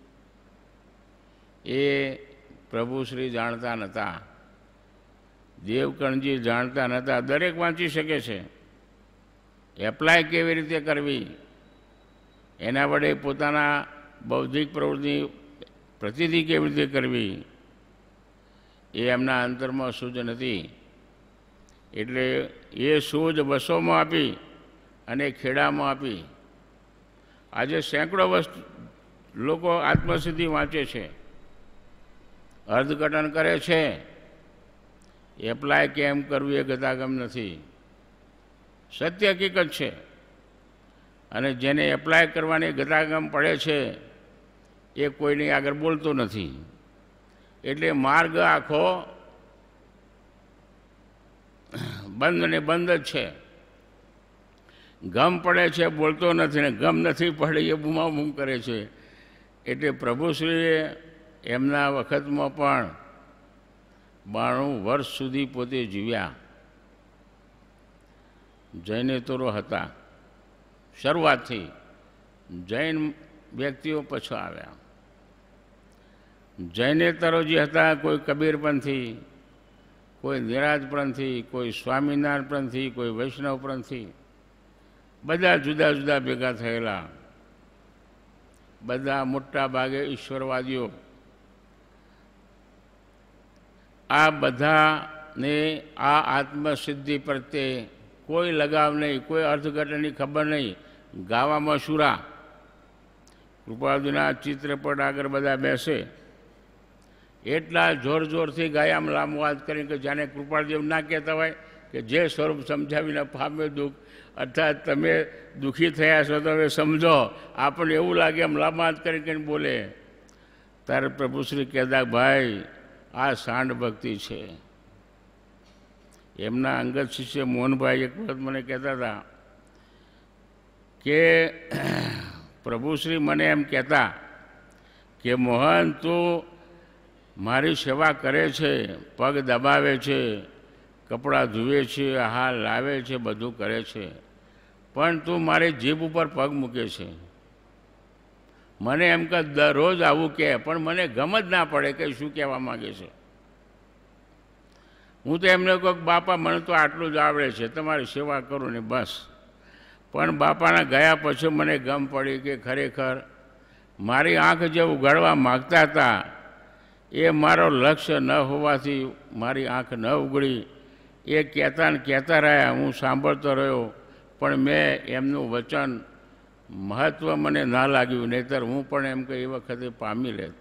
એ પ્રભુશ્રી જાણતા નહોતા, દેવકણજી જાણતા નહોતા. દરેક વાંચી શકે છે. એપ્લાય કેવી રીતે કરવી, એના વડે પોતાના બૌદ્ધિક પ્રવૃત્તિ પ્રતિનિધિ કેવી રીતે કરવી એ એમના અંતરમાં સૂઝ નથી. એટલે એ સૂઝ બસોમાં આપી અને ખેડામાં આપી. આજે સેંકડો વસ્તુ લોકો આત્મસિદ્ધિ વાંચે છે, અર્થઘટન કરે છે, એપ્લાય કેમ કરવું એ ગતાગમ નથી. સત્ય હકીકત છે. અને જેને એપ્લાય કરવાની ગતાગમ પડે છે એ કોઈની આગળ બોલતો નથી. એટલે માર્ગ આખો બંધ ને બંધ જ છે. ગમ પડે છે બોલતો નથી ને ગમ નથી પડે એ બૂમાબૂમ કરે છે. એટલે પ્રભુશ્રીએ એમના વખતમાં પણ બાણું વર્ષ સુધી પોતે જીવ્યા જૈનેતરો હતા. શરૂઆતથી જૈન વ્યક્તિઓ પછી આવ્યા. જૈનેતરો જે હતા, કોઈ કબીરપંથી, કોઈ નિરાજપંથી, કોઈ સ્વામિનારાયણપંથી, કોઈ વૈષ્ણવપંથી, બધા જુદા જુદા ભેગા થયેલા, બધા મોટા ભાગે ઈશ્વરવાદીઓ. આ બધાને આ આત્મસિદ્ધિ પ્રત્યે કોઈ લગાવ નહીં, કોઈ અર્થઘટનની ખબર નહીં. ગાવામાં શુરા. કૃપાળુજીના ચિત્રપટ આગળ બધા બેસે, એટલા જોર જોરથી ગાયામ લાંબુ વાત કરીને કે જાણે કૃપાળજી એમ ના કહેતા હોય કે જે સ્વરૂપ સમજાવીને પામે દુઃખ, અર્થાત તમે દુઃખી થયા છો તો હવે સમજો. આપણને એવું લાગે એમ લાંબુ વાત કરી કરીને બોલે. ત્યારે પ્રભુશ્રી કહેતા, ભાઈ આ સાંડ ભક્તિ છે. એમના અંગત શિષ્ય મોહનભાઈ એક વખત મને કહેતા હતા કે પ્રભુશ્રી મને એમ કહેતા કે મોહન તું મારી સેવા કરે છે, પગ દબાવે છે, કપડાં ધુએ છે, હાર લાવે છે, બધું કરે છે, પણ તું મારી જીભ ઉપર પગ મૂકે છે. મને એમ કે દરરોજ આવું કહે, પણ મને ગમ જ ના પડે કે શું કહેવા માગે છે. હું તો એમને કહું કે બાપા મને તો આટલું જ આવડે છે, તમારી સેવા કરું ને બસ. પણ બાપાના ગયા પછી મને ગમ પડી કે ખરેખર મારી આંખ જે ઉગાડવા માગતા હતા એ મારો લક્ષ્ય ન હોવાથી મારી આંખ ન ઉગડી. એ કહેતા ને કહેતા રહ્યા, હું સાંભળતો રહ્યો, પણ મેં એમનું વચન મહત્ત્વ મને ના લાગ્યું, નહીંતર હું પણ એમ કે એ વખતે પામી લેત.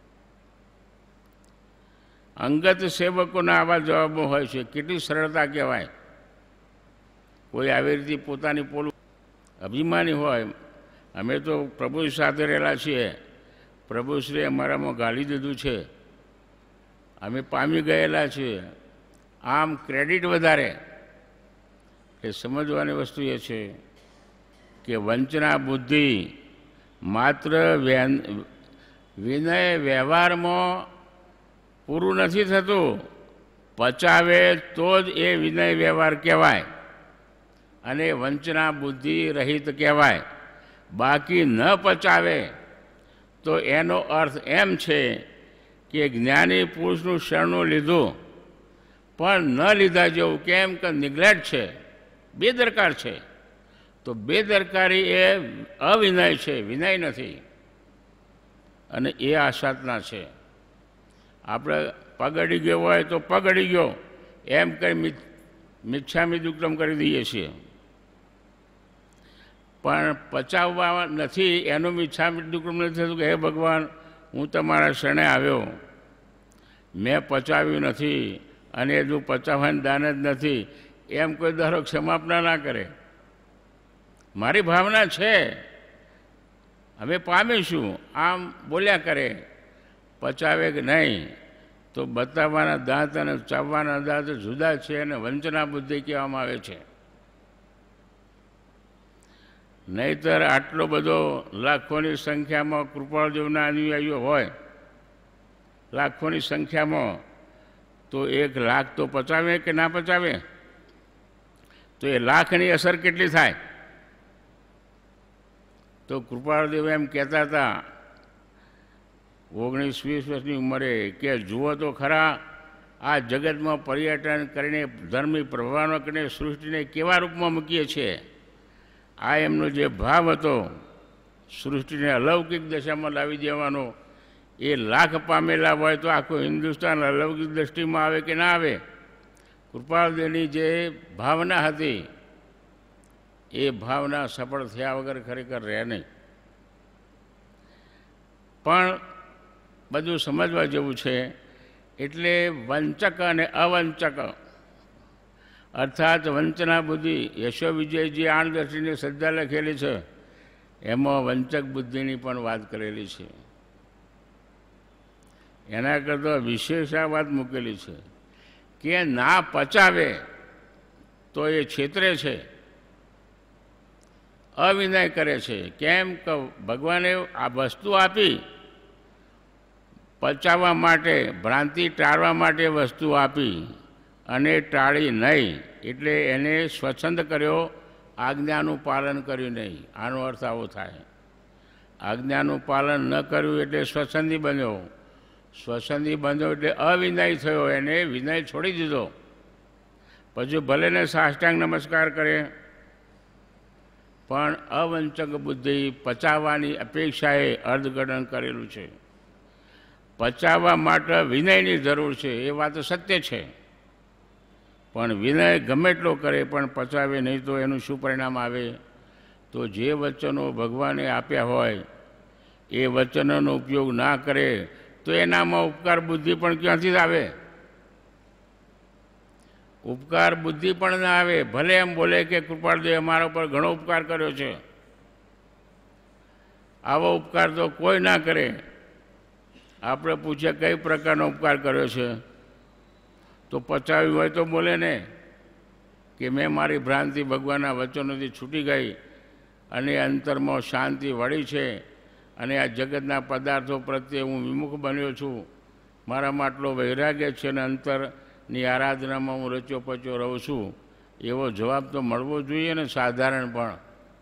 અંગત સેવકોના આવા જવાબો હોય છે. કેટલી સરળતા કહેવાય. કોઈ આવી રીતે પોતાની પોલું અભિમાની હોય. અમે તો પ્રભુ સાથે રહેલા છીએ, પ્રભુશ્રી અમારામાં ગાળી દીધું છે, અમે પામી ગયેલા છીએ. આમ ક્રેડિટ વધારે. એ સમજવાની વસ્તુ એ છે કે વંચના બુદ્ધિ માત્ર વિનય વ્યવહારમાં પૂરું નથી થતું. પચાવે તો જ એ વિનય વ્યવહાર કહેવાય અને વંચના બુદ્ધિ રહિત કહેવાય. બાકી ન પચાવે તો એનો અર્થ એમ છે કે જ્ઞાની પુરુષનું શરણું લીધું પણ ન લીધા જેવું. કેમ કે નિગ્લેક્ટ છે, બેદરકાર છે. તો બેદરકારી એ અવિનય છે, વિનય નથી. અને એ આ સાધના છે. આપણે પગડી ગયો હોય તો પગડી ગયો એમ કરી મિચ્છામી દુક્કડમ કરી દઈએ છીએ, પણ પચાવવા નથી એનું મિચ્છામી દુક્કડમ નથી થતું કે હે ભગવાન હું તમારા શરણે આવ્યો, મેં પચાવ્યું નથી અને હજુ પચાવવાની દાન જ નથી, એમ કોઈ ધારો ક્ષમાપના ના કરે. મારી ભાવના છે, અમે પામીશું, આમ બોલ્યા કરે. પચાવે કે નહીં તો બતાવવાના દાંત અને ચાવવાના દાંત જુદા છે અને વંચના બુદ્ધિ કહેવામાં આવે છે. નહીંતર આટલો બધો લાખોની સંખ્યામાં કૃપાળદેવના અનુયાયીઓ હોય, લાખોની સંખ્યામાં, તો એક લાખ તો પચાવે કે ના પચાવે? તો એ લાખની અસર કેટલી થાય? તો કૃપાળદેવ એમ કહેતા હતા ઓગણીસ વીસ વર્ષની ઉંમરે કે જુઓ તો ખરા આ જગતમાં પર્યટન કરીને ધર્મી પ્રભાવનો કરીને સૃષ્ટિને કેવા રૂપમાં મૂકીએ છીએ. આ એમનો જે ભાવ હતો સૃષ્ટિને અલૌકિક દશામાં લાવી દેવાનો, એ લાખ પામેલા હોય તો આખું હિન્દુસ્તાન અલૌકિક દ્રષ્ટિમાં આવે કે ના આવે? કૃપાળદેવની જે ભાવના હતી એ ભાવના સફળ થયા વગર ખરેખર રહે નહીં. પણ બધું સમજવા જેવું છે. એટલે વંચક અને અવંચક અર્થાત વંચના બુદ્ધિ, યશો વિજયજી આણદર્શીની શ્રદ્ધા લખેલી છે, એમાં વંચક બુદ્ધિની પણ વાત કરેલી છે. એના કરતાં વિશેષ આ વાત મૂકેલી છે કે ના પચાવે તો એ છેતરે છે, અવિનય કરે છે. કેમ કે ભગવાને આ વસ્તુ આપી પચાવવા માટે, ભ્રાંતિ ટાળવા માટે વસ્તુ આપી અને ટાળી નહીં, એટલે એને સ્વચ્છંદ કર્યો, આજ્ઞાનું પાલન કર્યું નહીં. આનો અર્થ આવો થાય. આજ્ઞાનું પાલન ન કર્યું એટલે સ્વચ્છંદી બન્યો, સ્વચ્છંદી બન્યો એટલે અવિનય થયો, એને વિનય છોડી દીધો. પછી ભલે ને સાષ્ટાંગ નમસ્કાર કરે, પણ અવંચક બુદ્ધિ પચાવવાની અપેક્ષાએ અર્ધગણન કરેલું છે. પચાવવા માટે વિનયની જરૂર છે, એ વાત સત્ય છે, પણ વિનય ગમે એટલો કરે પણ પચાવે નહીં તો એનું શું પરિણામ આવે? તો જે વચનો ભગવાને આપ્યા હોય એ વચનોનો ઉપયોગ ના કરે તો એનામાં ઉપકાર બુદ્ધિ પણ ક્યાંથી જ આવે? ઉપકાર બુદ્ધિ પણ ના આવે. ભલે એમ બોલે કે કૃપાળદેવે અમારા ઉપર ઘણો ઉપકાર કર્યો છે, આવો ઉપકાર તો કોઈ ના કરે. આપણે પૂછીએ કઈ પ્રકારનો ઉપકાર કર્યો છે, તો પચાવ્યું હોય તો બોલે ને કે મેં મારી ભ્રાંતિ ભગવાનના વચનોથી છૂટી ગઈ અને અંતરમાં શાંતિ વળી છે અને આ જગતના પદાર્થો પ્રત્યે હું વિમુખ બન્યો છું, મારામાં આટલો વૈરાગ્ય છે અને અંતરની આરાધનામાં હું રચ્યો પચ્યો રહું છું. એવો જવાબ તો મળવો જોઈએ ને સાધારણ. પણ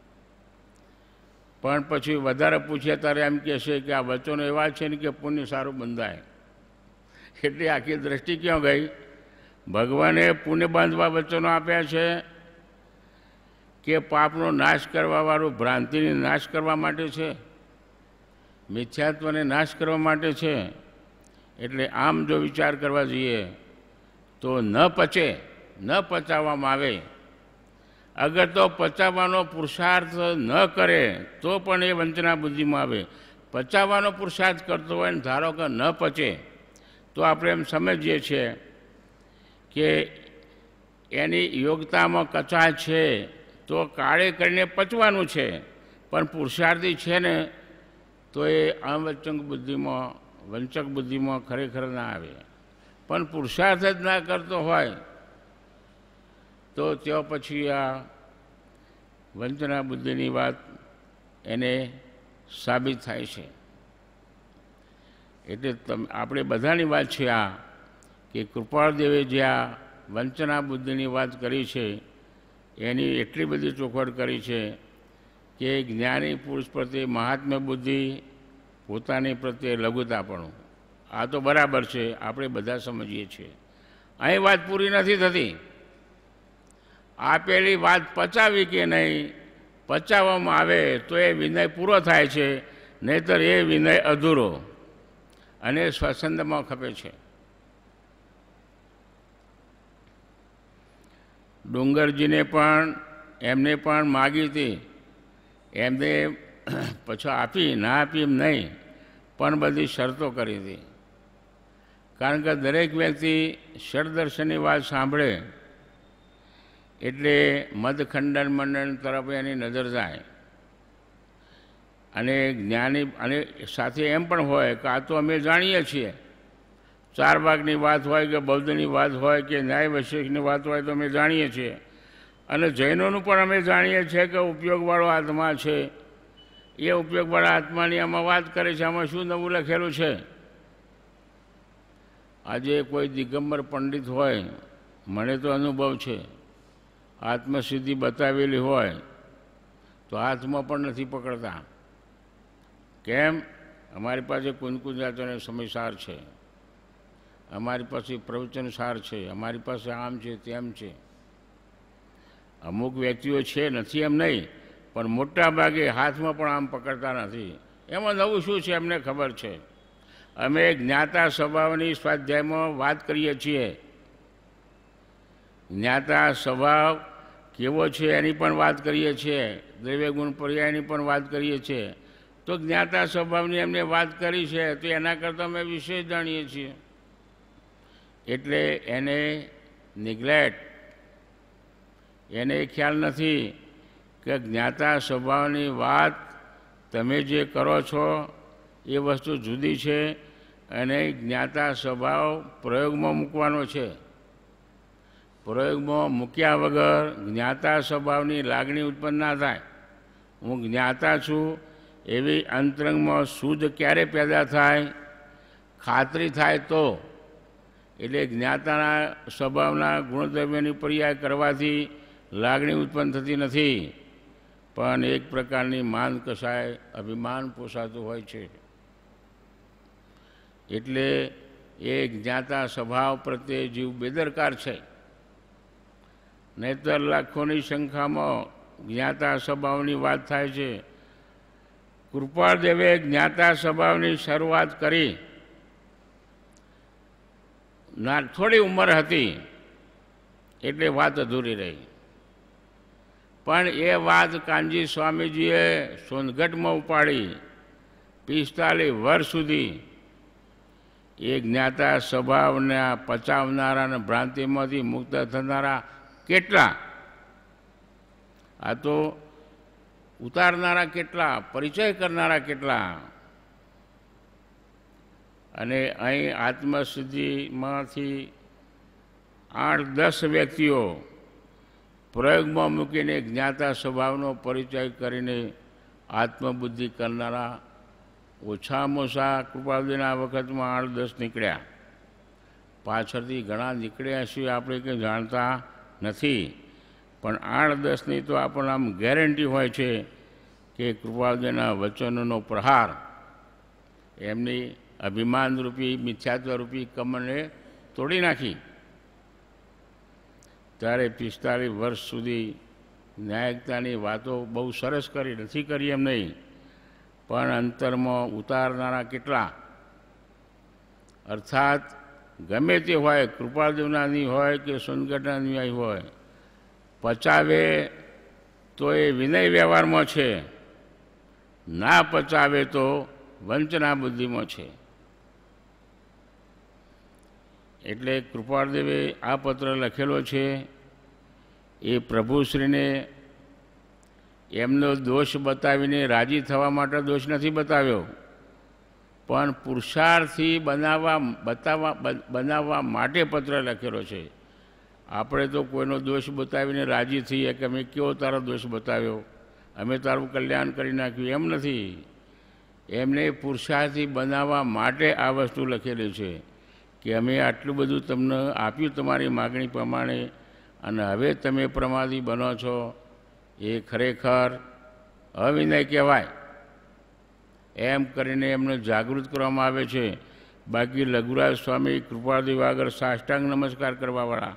પણ પછી વધારે પૂછીએ ત્યારે એમ કહેશે કે આ વચનો એવા છે ને કે પુણ્ય સારું બંધાય. એટલે આખી દ્રષ્ટિ ક્યાં ગઈ? ભગવાને પુણ્ય બાંધવા વચનો આપ્યા છે કે પાપનો નાશ કરવાવાળું ભ્રાંતિને નાશ કરવા માટે છે, મિથ્યાત્વને નાશ કરવા માટે છે. એટલે આમ જો વિચાર કરવા જઈએ તો ન પચે, ન પચાવવામાં આવે. અગર તો પચાવવાનો પુરુષાર્થ ન કરે તો પણ એ વંચના બુદ્ધિમાં આવે. પચાવવાનો પુરુષાર્થ કરતો હોય ને ધારો કે ન પચે તો આપણે એમ સમજીએ છીએ કે એની યોગ્યતામાં કચાશ છે, તો કાળે કરીને પચવાનું છે. પણ પુરુષાર્થી છે ને તો એ અવંચક બુદ્ધિમાં, વંચક બુદ્ધિમાં ખરેખર ના આવે. પણ પુરુષાર્થ જ ના કરતો હોય તો ત્યાં પછી આ વંચના બુદ્ધિની વાત એને સાબિત થાય છે. એટલે તમે આપણે બધાની વાત છે આ કે કૃપાળદેવે જે આ વંચના બુદ્ધિની વાત કરી છે એની એટલી બધી ચોખવટ કરી છે કે જ્ઞાની પુરુષ પ્રત્યે મહાત્મ્ય બુદ્ધિ, પોતાની પ્રત્યે લઘુતાપણું. આ તો બરાબર છે, આપણે બધા સમજીએ છીએ. અહીં વાત પૂરી નથી થતી. આપેલી વાત પચાવી કે નહીં, પચાવવામાં આવે તો એ વિનય પૂરો થાય છે, નહીંતર એ વિનય અધૂરો અને સ્વચ્છંદમાં ખપે છે. ડુંગરજીને પણ એમને પણ માગી હતી, એમને પછી આપી, ના આપી એમ નહીં, પણ બધી શરતો કરી હતી. કારણ કે દરેક વ્યક્તિ ષડદર્શનની વાત સાંભળે એટલે મદખંડન મંડન તરફ એની નજર જાય. અને જ્ઞાની અને સાથે એમ પણ હોય કે આ તો અમે જાણીએ છીએ, ચાર ભાગની વાત હોય કે બૌદ્ધની વાત હોય કે ન્યાય વૈશેષિકની વાત હોય તો અમે જાણીએ છીએ. અને જૈનોનું પણ અમે જાણીએ છીએ કે ઉપયોગવાળો આત્મા છે, એ ઉપયોગવાળા આત્માની આમાં વાત કરે છે. આમાં શું નવું લખેલું છે? આજે કોઈ દિગંબર પંડિત હોય, મને તો અનુભવ છે, આત્મસિદ્ધિ બતાવેલી હોય તો હાથમાં પણ નથી પકડતા. કેમ? અમારી પાસે કુંદકુંદ જાતોનો સમયસાર છે, અમારી પાસે પ્રવચન સાર છે, અમારી પાસે આમ છે તેમ છે. અમુક વ્યક્તિઓ છે, નથી એમ નહીં, પણ મોટા ભાગે હાથમાં પણ આમ પકડતા નથી. એમાં નવું શું છે એમને ખબર છે. અમે જ્ઞાતા સ્વભાવની સ્વાધ્યાયમાં વાત કરીએ છીએ. જ્ઞાતા સ્વભાવ કેવો છે એની પણ વાત કરીએ છીએ, દ્રવ્ય ગુણ પર્યાયની પણ વાત કરીએ છીએ. તો જ્ઞાતા સ્વભાવની એમને વાત કરી છે તો એના કરતાં અમે વિશેષ જાણીએ છીએ. એટલે એને નિગ્લેક્ટ, એને ખ્યાલ નથી કે જ્ઞાતા સ્વભાવની વાત તમે જે કરો છો એ વસ્તુ જુદી છે અને જ્ઞાતા સ્વભાવ પ્રયોગમાં મૂકવાનો છે. પ્રયોગમાં મૂક્યા વગર જ્ઞાતા સ્વભાવની લાગણી ઉત્પન્ન ના થાય. હું જ્ઞાતા છું એવી અંતરંગમાં શુદ્ધ ક્યારે પેદા થાય? ખાતરી થાય તો. એટલે જ્ઞાતાના સ્વભાવના ગુણદ્રવ્યની પર્યાય કરવાથી લાગણી ઉત્પન્ન થતી નથી, પણ એક પ્રકારની માન કસાય અભિમાન પોસાતું હોય છે. એટલે એ જ્ઞાતા સ્વભાવ પ્રત્યે જીવ બેદરકાર છે. નહીતર લાખોની સંખ્યામાં જ્ઞાતા સ્વભાવની વાત થાય છે. કૃપાળદેવે જ્ઞાતા સ્વભાવની શરૂઆત કરી. ના થોડી ઉંમર હતી એટલે વાત અધૂરી રહી, પણ એ વાત કાનજી સ્વામીજીએ સોનગઢમાં ઉપાડી. પિસ્તાલીસ વર્ષ સુધી એ જ્ઞાતા સ્વભાવને પચાવનારા અને ભ્રાંતિમાંથી મુક્ત થનારા કેટલા, આ તો ઉતારનારા કેટલા, પરિચય કરનારા કેટલા. અને અહીં આત્મસિદ્ધિમાંથી આઠ દસ વ્યક્તિઓ પ્રયોગમાં મૂકીને જ્ઞાતા સ્વભાવનો પરિચય કરીને આત્મબુદ્ધિ કરનારા ઓછામાં ઓછા કૃપાળુજીના વખતમાં આઠ દસ નીકળ્યા. પાછળથી ઘણા નીકળ્યા છીએ આપણે કંઈ જાણતા નથી, પણ આઠ દસની તો આપણને આમ ગેરંટી હોય છે કે કૃપાળુજીના વચનોનો પ્રહાર એમની અભિમાનરૂપી મિથ્યાત્વરૂપી કમરને તોડી નાખી. ત્યારે પિસ્તાલીસ વર્ષ સુધી ન્યાયિકતાની વાતો બહુ સરસ કરી, નથી કરી એમ નહીં, પણ અંતરમાં ઉતારનારા કેટલા. અર્થાત ગમે તે હોય, કૃપાળદેવનાની હોય કે સોનગઢનાની હોય, પચાવે તો એ વિનય વ્યવહારમાં છે, ના પચાવે તો વંચના બુદ્ધિમાં છે. એટલે કૃપાળદેવે આ પત્ર લખેલો છે એ પ્રભુશ્રીને એમનો દોષ બતાવીને રાજી થવા માટે દોષ નથી બતાવ્યો, પણ પુરુષાર્થથી બનાવવા બતાવવા બનાવવા માટે પત્ર લખેલો છે. આપણે તો કોઈનો દોષ બતાવીને રાજી થઈએ કે અમે કેવો તારો દોષ બતાવ્યો, અમે તારું કલ્યાણ કરી નાખ્યું, એમ નથી. એમને પુરુષાર્થથી બનાવવા માટે આ વસ્તુ લખેલી છે કે અમે આટલું બધું તમને આપ્યું તમારી માગણી પ્રમાણે, અને હવે તમે પ્રમાદી બનો છો, એ ખરેખર અવિનય કહેવાય. એમ કરીને એમને જાગૃત કરવામાં આવે છે. બાકી લઘુરાજ સ્વામી કૃપાળદેવ આગળ સાષ્ટાંગ નમસ્કાર કરવાવાળા,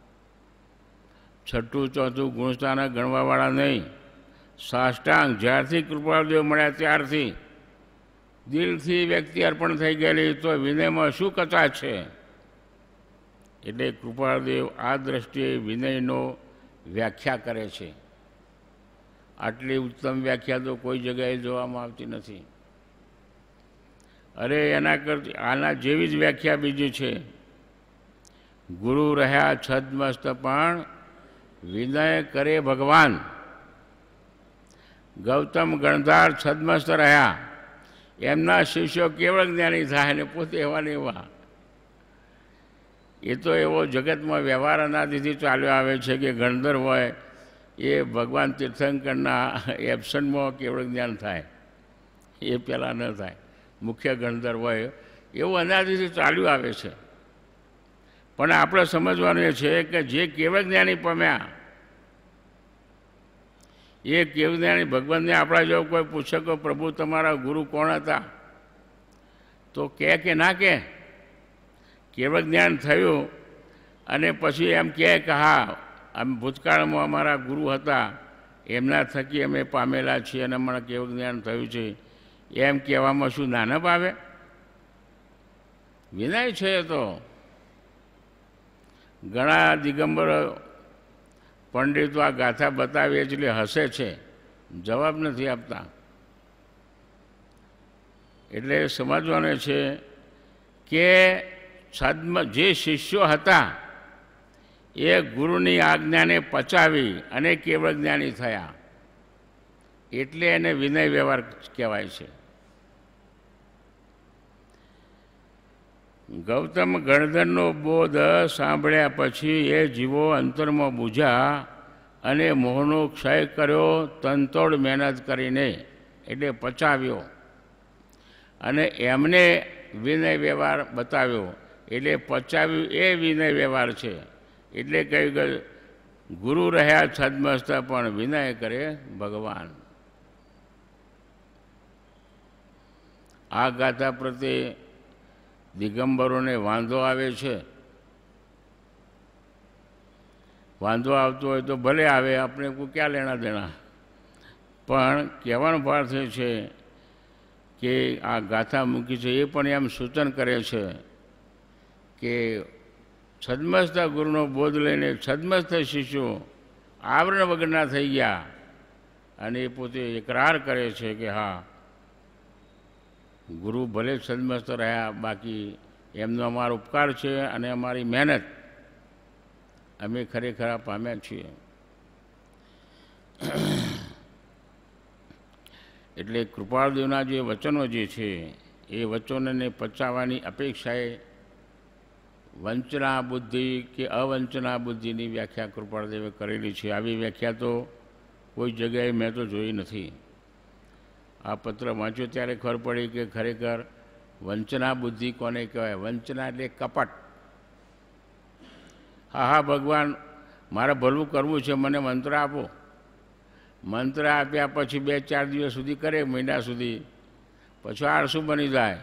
છઠ્ઠું ચોથું ગુણસ્થાન ગણવાવાળા નહીં. સાષ્ટાંગ જ્યારથી કૃપાળદેવ મળ્યા ત્યારથી દિલથી વ્યક્તિ અર્પણ થઈ ગયેલી, તો વિનયમાં શું કચાશ છે. એટલે કૃપાળદેવ આ દ્રષ્ટિએ વિનયનો વ્યાખ્યા કરે છે. આટલી ઉત્તમ વ્યાખ્યા તો કોઈ જગ્યાએ જોવામાં આવતી નથી. અરે એના કરતી આના જેવી જ વ્યાખ્યા બીજી છે. ગુરુ રહ્યા છદ્મસ્ત પણ વિનય કરે ભગવાન. ગૌતમ ગણધાર છદ્મસ્ત રહ્યા, એમના શિષ્યો કેવળ જ્ઞાની થાય ને પોતે એવા ને એવા. એ તો એવો જગતમાં વ્યવહાર અનાદિથી ચાલ્યો આવે છે કે ગણધર હોય એ ભગવાન તીર્થંકરના એબ્સન્ટમાં કેવળ જ્ઞાન થાય, એ પહેલાં ન થાય. મુખ્ય ગણધર હોય એવું અનાદિથી ચાલ્યું આવે છે. પણ આપણે સમજવાનું એ છે કે જે કેવળ જ્ઞાની પામ્યા, એ કેવળ જ્ઞાની ભગવાનને આપણા જેવો કોઈ પૂછે કે પ્રભુ તમારા ગુરુ કોણ હતા, તો કહે કે ના કહે. કેવળ જ્ઞાન થયું અને પછી એમ કહે કે હા આમ ભૂતકાળમાં અમારા ગુરુ હતા, એમના થકી અમે પામેલા છીએ અને અમારા કેવળ જ્ઞાન થયું છે, એમ કહેવામાં શું નાના પાવે? વિનય છે. તો ઘણા દિગંબર પંડિતો આ ગાથા બતાવી એટલે હસે છે, જવાબ નથી આપતા. એટલે સમજવાનું છે કે છદ્મ જે શિષ્યો હતા એ ગુરુની આજ્ઞાને પચાવી અને કેવળ જ્ઞાની થયા, એટલે એને વિનય વ્યવહાર કહેવાય છે. ગૌતમ ગણધરનો બોધ સાંભળ્યા પછી એ જીવો અંતરમાં બૂઝ્યા અને મોહનો ક્ષય કર્યો તનતોડ મહેનત કરીને, એટલે પચાવ્યો અને એમને વિનય વ્યવહાર બતાવ્યો એટલે પચાવ્યું એ વિનય વ્યવહાર છે. એટલે કહ્યું કે ગુરુ રહ્યા છદ્મસ્ત પણ વિનય કરે ભગવાન. આ ગાથા પ્રત્યે દિગંબરોને વાંધો આવે છે. વાંધો આવતો હોય તો ભલે આવે, આપણે કોઈ ક્યાં લેણા દેણા. પણ કહેવાનો ભાર થયો છે કે આ ગાથા મૂકી છે એ પણ એમ સૂચન કરે છે કે છદ્મસ્ત ગુરુનો બોધ લઈને છદ્મસ્ત શિષ્યો આવરણ વગરના થઈ ગયા અને એ પોતે એકરાર કરે છે કે હા, ગુરુ ભલે છદ્મસ્ત રહ્યા, બાકી એમનો અમારો ઉપકાર છે અને અમારી મહેનત અમે ખરેખર પામ્યા છીએ. એટલે કૃપાળદેવના જે વચનો જે છે એ વચનોને પચાવવાની અપેક્ષાએ વંચના બુદ્ધિ કે અવંચના બુદ્ધિની વ્યાખ્યા કૃપાળદેવે કરેલી છે. આવી વ્યાખ્યા તો કોઈ જગ્યાએ મેં તો જોઈ નથી. આ પત્ર વાંચ્યો ત્યારે ખબર પડી કે ખરેખર વંચના બુદ્ધિ કોને કહેવાય. વંચના એટલે કપટ. હા હા ભગવાન, મારે ભલું કરવું છે, મને મંત્ર આપો. મંત્ર આપ્યા પછી બે ચાર દિવસ સુધી કરે, મહિના સુધી, પછી આળસુ બની જાય.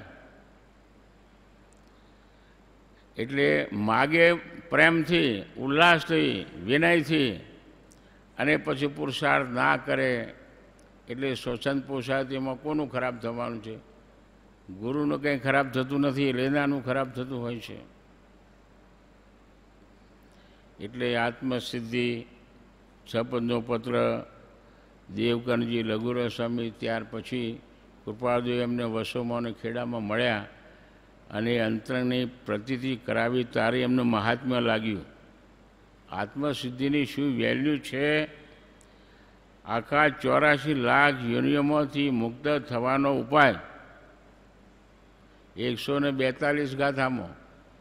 એટલે માગે પ્રેમથી, ઉલ્લાસથી, વિનયથી, અને પછી પુરુષાર્થ ના કરે એટલે સ્વચ્છંદ પોષાય. એમાં કોનું ખરાબ થવાનું છે? ગુરુનું કંઈ ખરાબ થતું નથી, લેનાનું ખરાબ થતું હોય છે. એટલે આત્મસિદ્ધિ છપદનો પત્ર દેવકનજી લઘુરા સ્વામી ત્યાર પછી કૃપાળદેવ એમને વસોમાં અને ખેડામાં મળ્યા અને અંતરંગની પ્રતીતિ કરાવી ત્યારે એમનું મહાત્મ્ય લાગ્યું. આત્મસિદ્ધિની શું વેલ્યુ છે? આખા ચોરાશી લાખ યોનિઓમાંથી મુક્ત થવાનો ઉપાય એકસો ને બેતાલીસ ગાથામાં,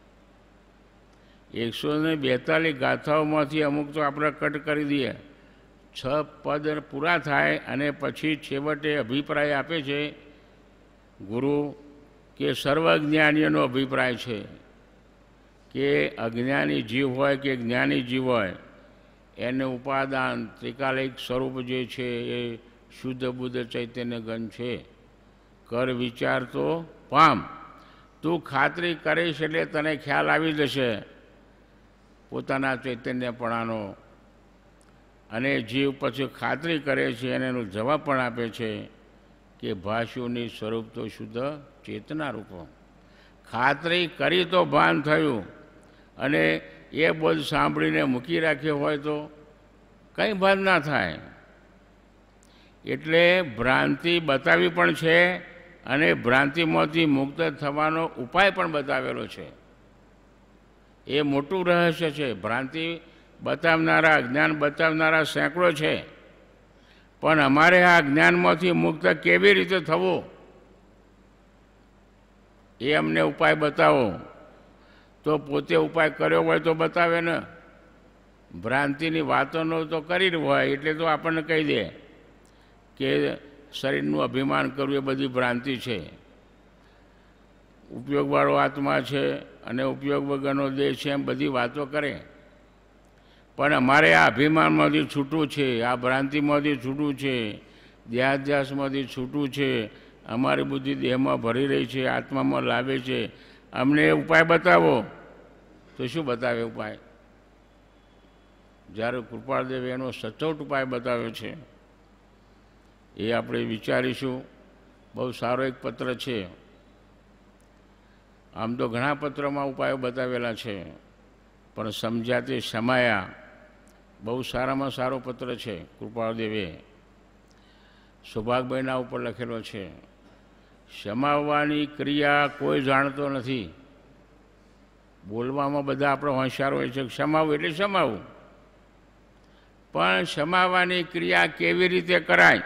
એકસો ને બેતાલીસ ગાથાઓમાંથી અમુક તો આપણે કટ કરી દઈએ. છ પદ પૂરા થાય અને પછી છેવટે અભિપ્રાય આપે છે ગુરુ કે સર્વજ્ઞાનીઓનો અભિપ્રાય છે કે અજ્ઞાની જીવ હોય કે જ્ઞાની જીવ હોય, એને ઉપાદાન ત્રિકાલિક સ્વરૂપ જે છે એ શુદ્ધ બુદ્ધ ચૈતન્ય ગણ છે. કર વિચાર તો પામ. તું ખાતરી કરીશ એટલે તને ખ્યાલ આવી જશે પોતાના ચૈતન્યપણાનો. અને જીવ પછી ખાતરી કરે છે અને એનો જવાબ પણ આપે છે કે ભાષ્યોની સ્વરૂપ તો શુદ્ધ ચેતના રૂપો. ખાતરી કરી તો ભાન થયું, અને એ બોધ સાંભળીને મૂકી રાખ્યો હોય તો કંઈ ભાન ના થાય. એટલે ભ્રાંતિ બતાવી પણ છે અને ભ્રાંતિમાંથી મુક્ત થવાનો ઉપાય પણ બતાવેલો છે. એ મોટું રહસ્ય છે. ભ્રાંતિ બતાવનારા, જ્ઞાન બતાવનારા સેંકડો છે, પણ અમારે આ જ્ઞાનમાંથી મુક્ત કેવી રીતે થવું એ અમને ઉપાય બતાવો. તો પોતે ઉપાય કર્યો હોય તો બતાવે ને. ભ્રાંતિની વાતોનો તો કરી હોય એટલે તો આપણને કહી દે કે શરીરનું અભિમાન કરવું એ બધી ભ્રાંતિ છે. ઉપયોગવાળો આત્મા છે અને ઉપયોગ વગરનો દેહ છે, એમ બધી વાતો કરે. પણ અમારે આ અભિમાનમાંથી છૂટવું છે, આ ભ્રાંતિમાંથી છૂટવું છે, દેહાધ્યાસમાંથી છૂટવું છે. અમારી બુદ્ધિ દેહમાં ભરી રહી છે, આત્મામાં લાવે છે. અમને ઉપાય બતાવો. તો શું બતાવે ઉપાય? જ્યારે કૃપાળદેવે એનો સચોટ ઉપાય બતાવ્યો છે એ આપણે વિચારીશું. બહુ સારો એક પત્ર છે. આમ તો ઘણા પત્રોમાં ઉપાયો બતાવેલા છે, પણ સમજ્યા તે સમાયા. બહુ સારામાં સારો પત્ર છે કૃપાળદેવે. સૌભાગભાઈના ઉપર લખેલો છે. સમાવવાની ક્રિયા કોઈ જાણતો નથી. બોલવામાં બધા આપણે હોશિયાર હોય છે, સમાવવું એટલે સમાવવું, પણ સમાવવાની ક્રિયા કેવી રીતે કરાય,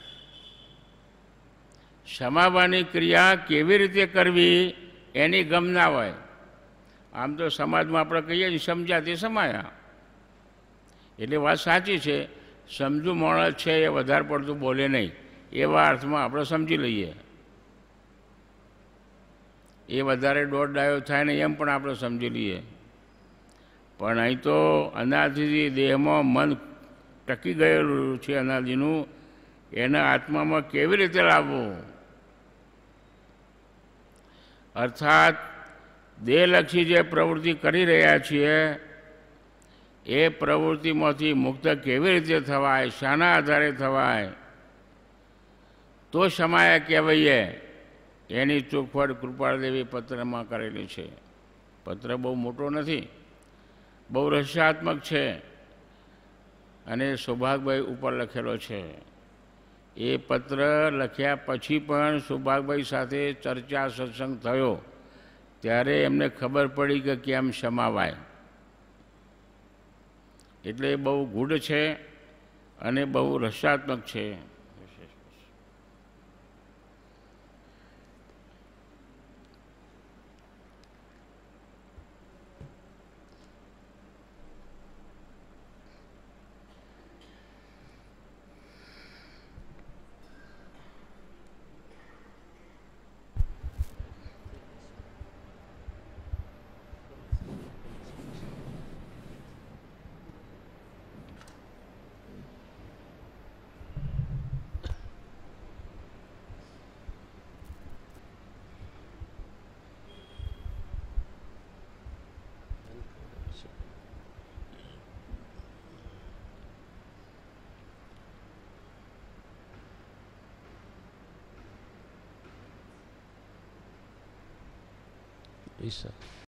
સમાવવાની ક્રિયા કેવી રીતે કરવી એની ગમ ના હોય. આમ તો સમાજમાં આપણે કહીએ છીએ સમજ્યા તે સમાયા. એટલે વાત સાચી છે, સમજુ માણસ છે એ વધારે પડતું બોલે નહીં, એવા અર્થમાં આપણે સમજી લઈએ. એ વધારે દોઢ ડાયો થાય ને એમ પણ આપણે સમજી લઈએ, પણ અહીં તો અનાદિથી દેહમાં મન ટકી ગયેલું છે અનાદિનું, એના આત્મામાં કેવી રીતે લાવવું? અર્થાત દેહલક્ષી જે પ્રવૃત્તિ કરી રહ્યા છીએ એ પ્રવૃત્તિમાંથી મુક્ત કેવી રીતે થવાય, શાના આધારે થવાય? તો સમાયા કહેવાઈએ એની ચોખવટ કૃપાળદેવી પત્રમાં કરેલી છે. પત્ર બહુ મોટો નથી, બહુ રહસ્યાત્મક છે અને સૌભાગભાઈ ઉપર લખેલો છે. એ પત્ર લખ્યા પછી પણ સૌભાગભાઈ સાથે ચર્ચા સત્સંગ થયો ત્યારે એમને ખબર પડી કે કેમ સમાવાય. એટલે બહુ ગૂઢ છે અને બહુ રહસ્યાત્મક છે. Isa.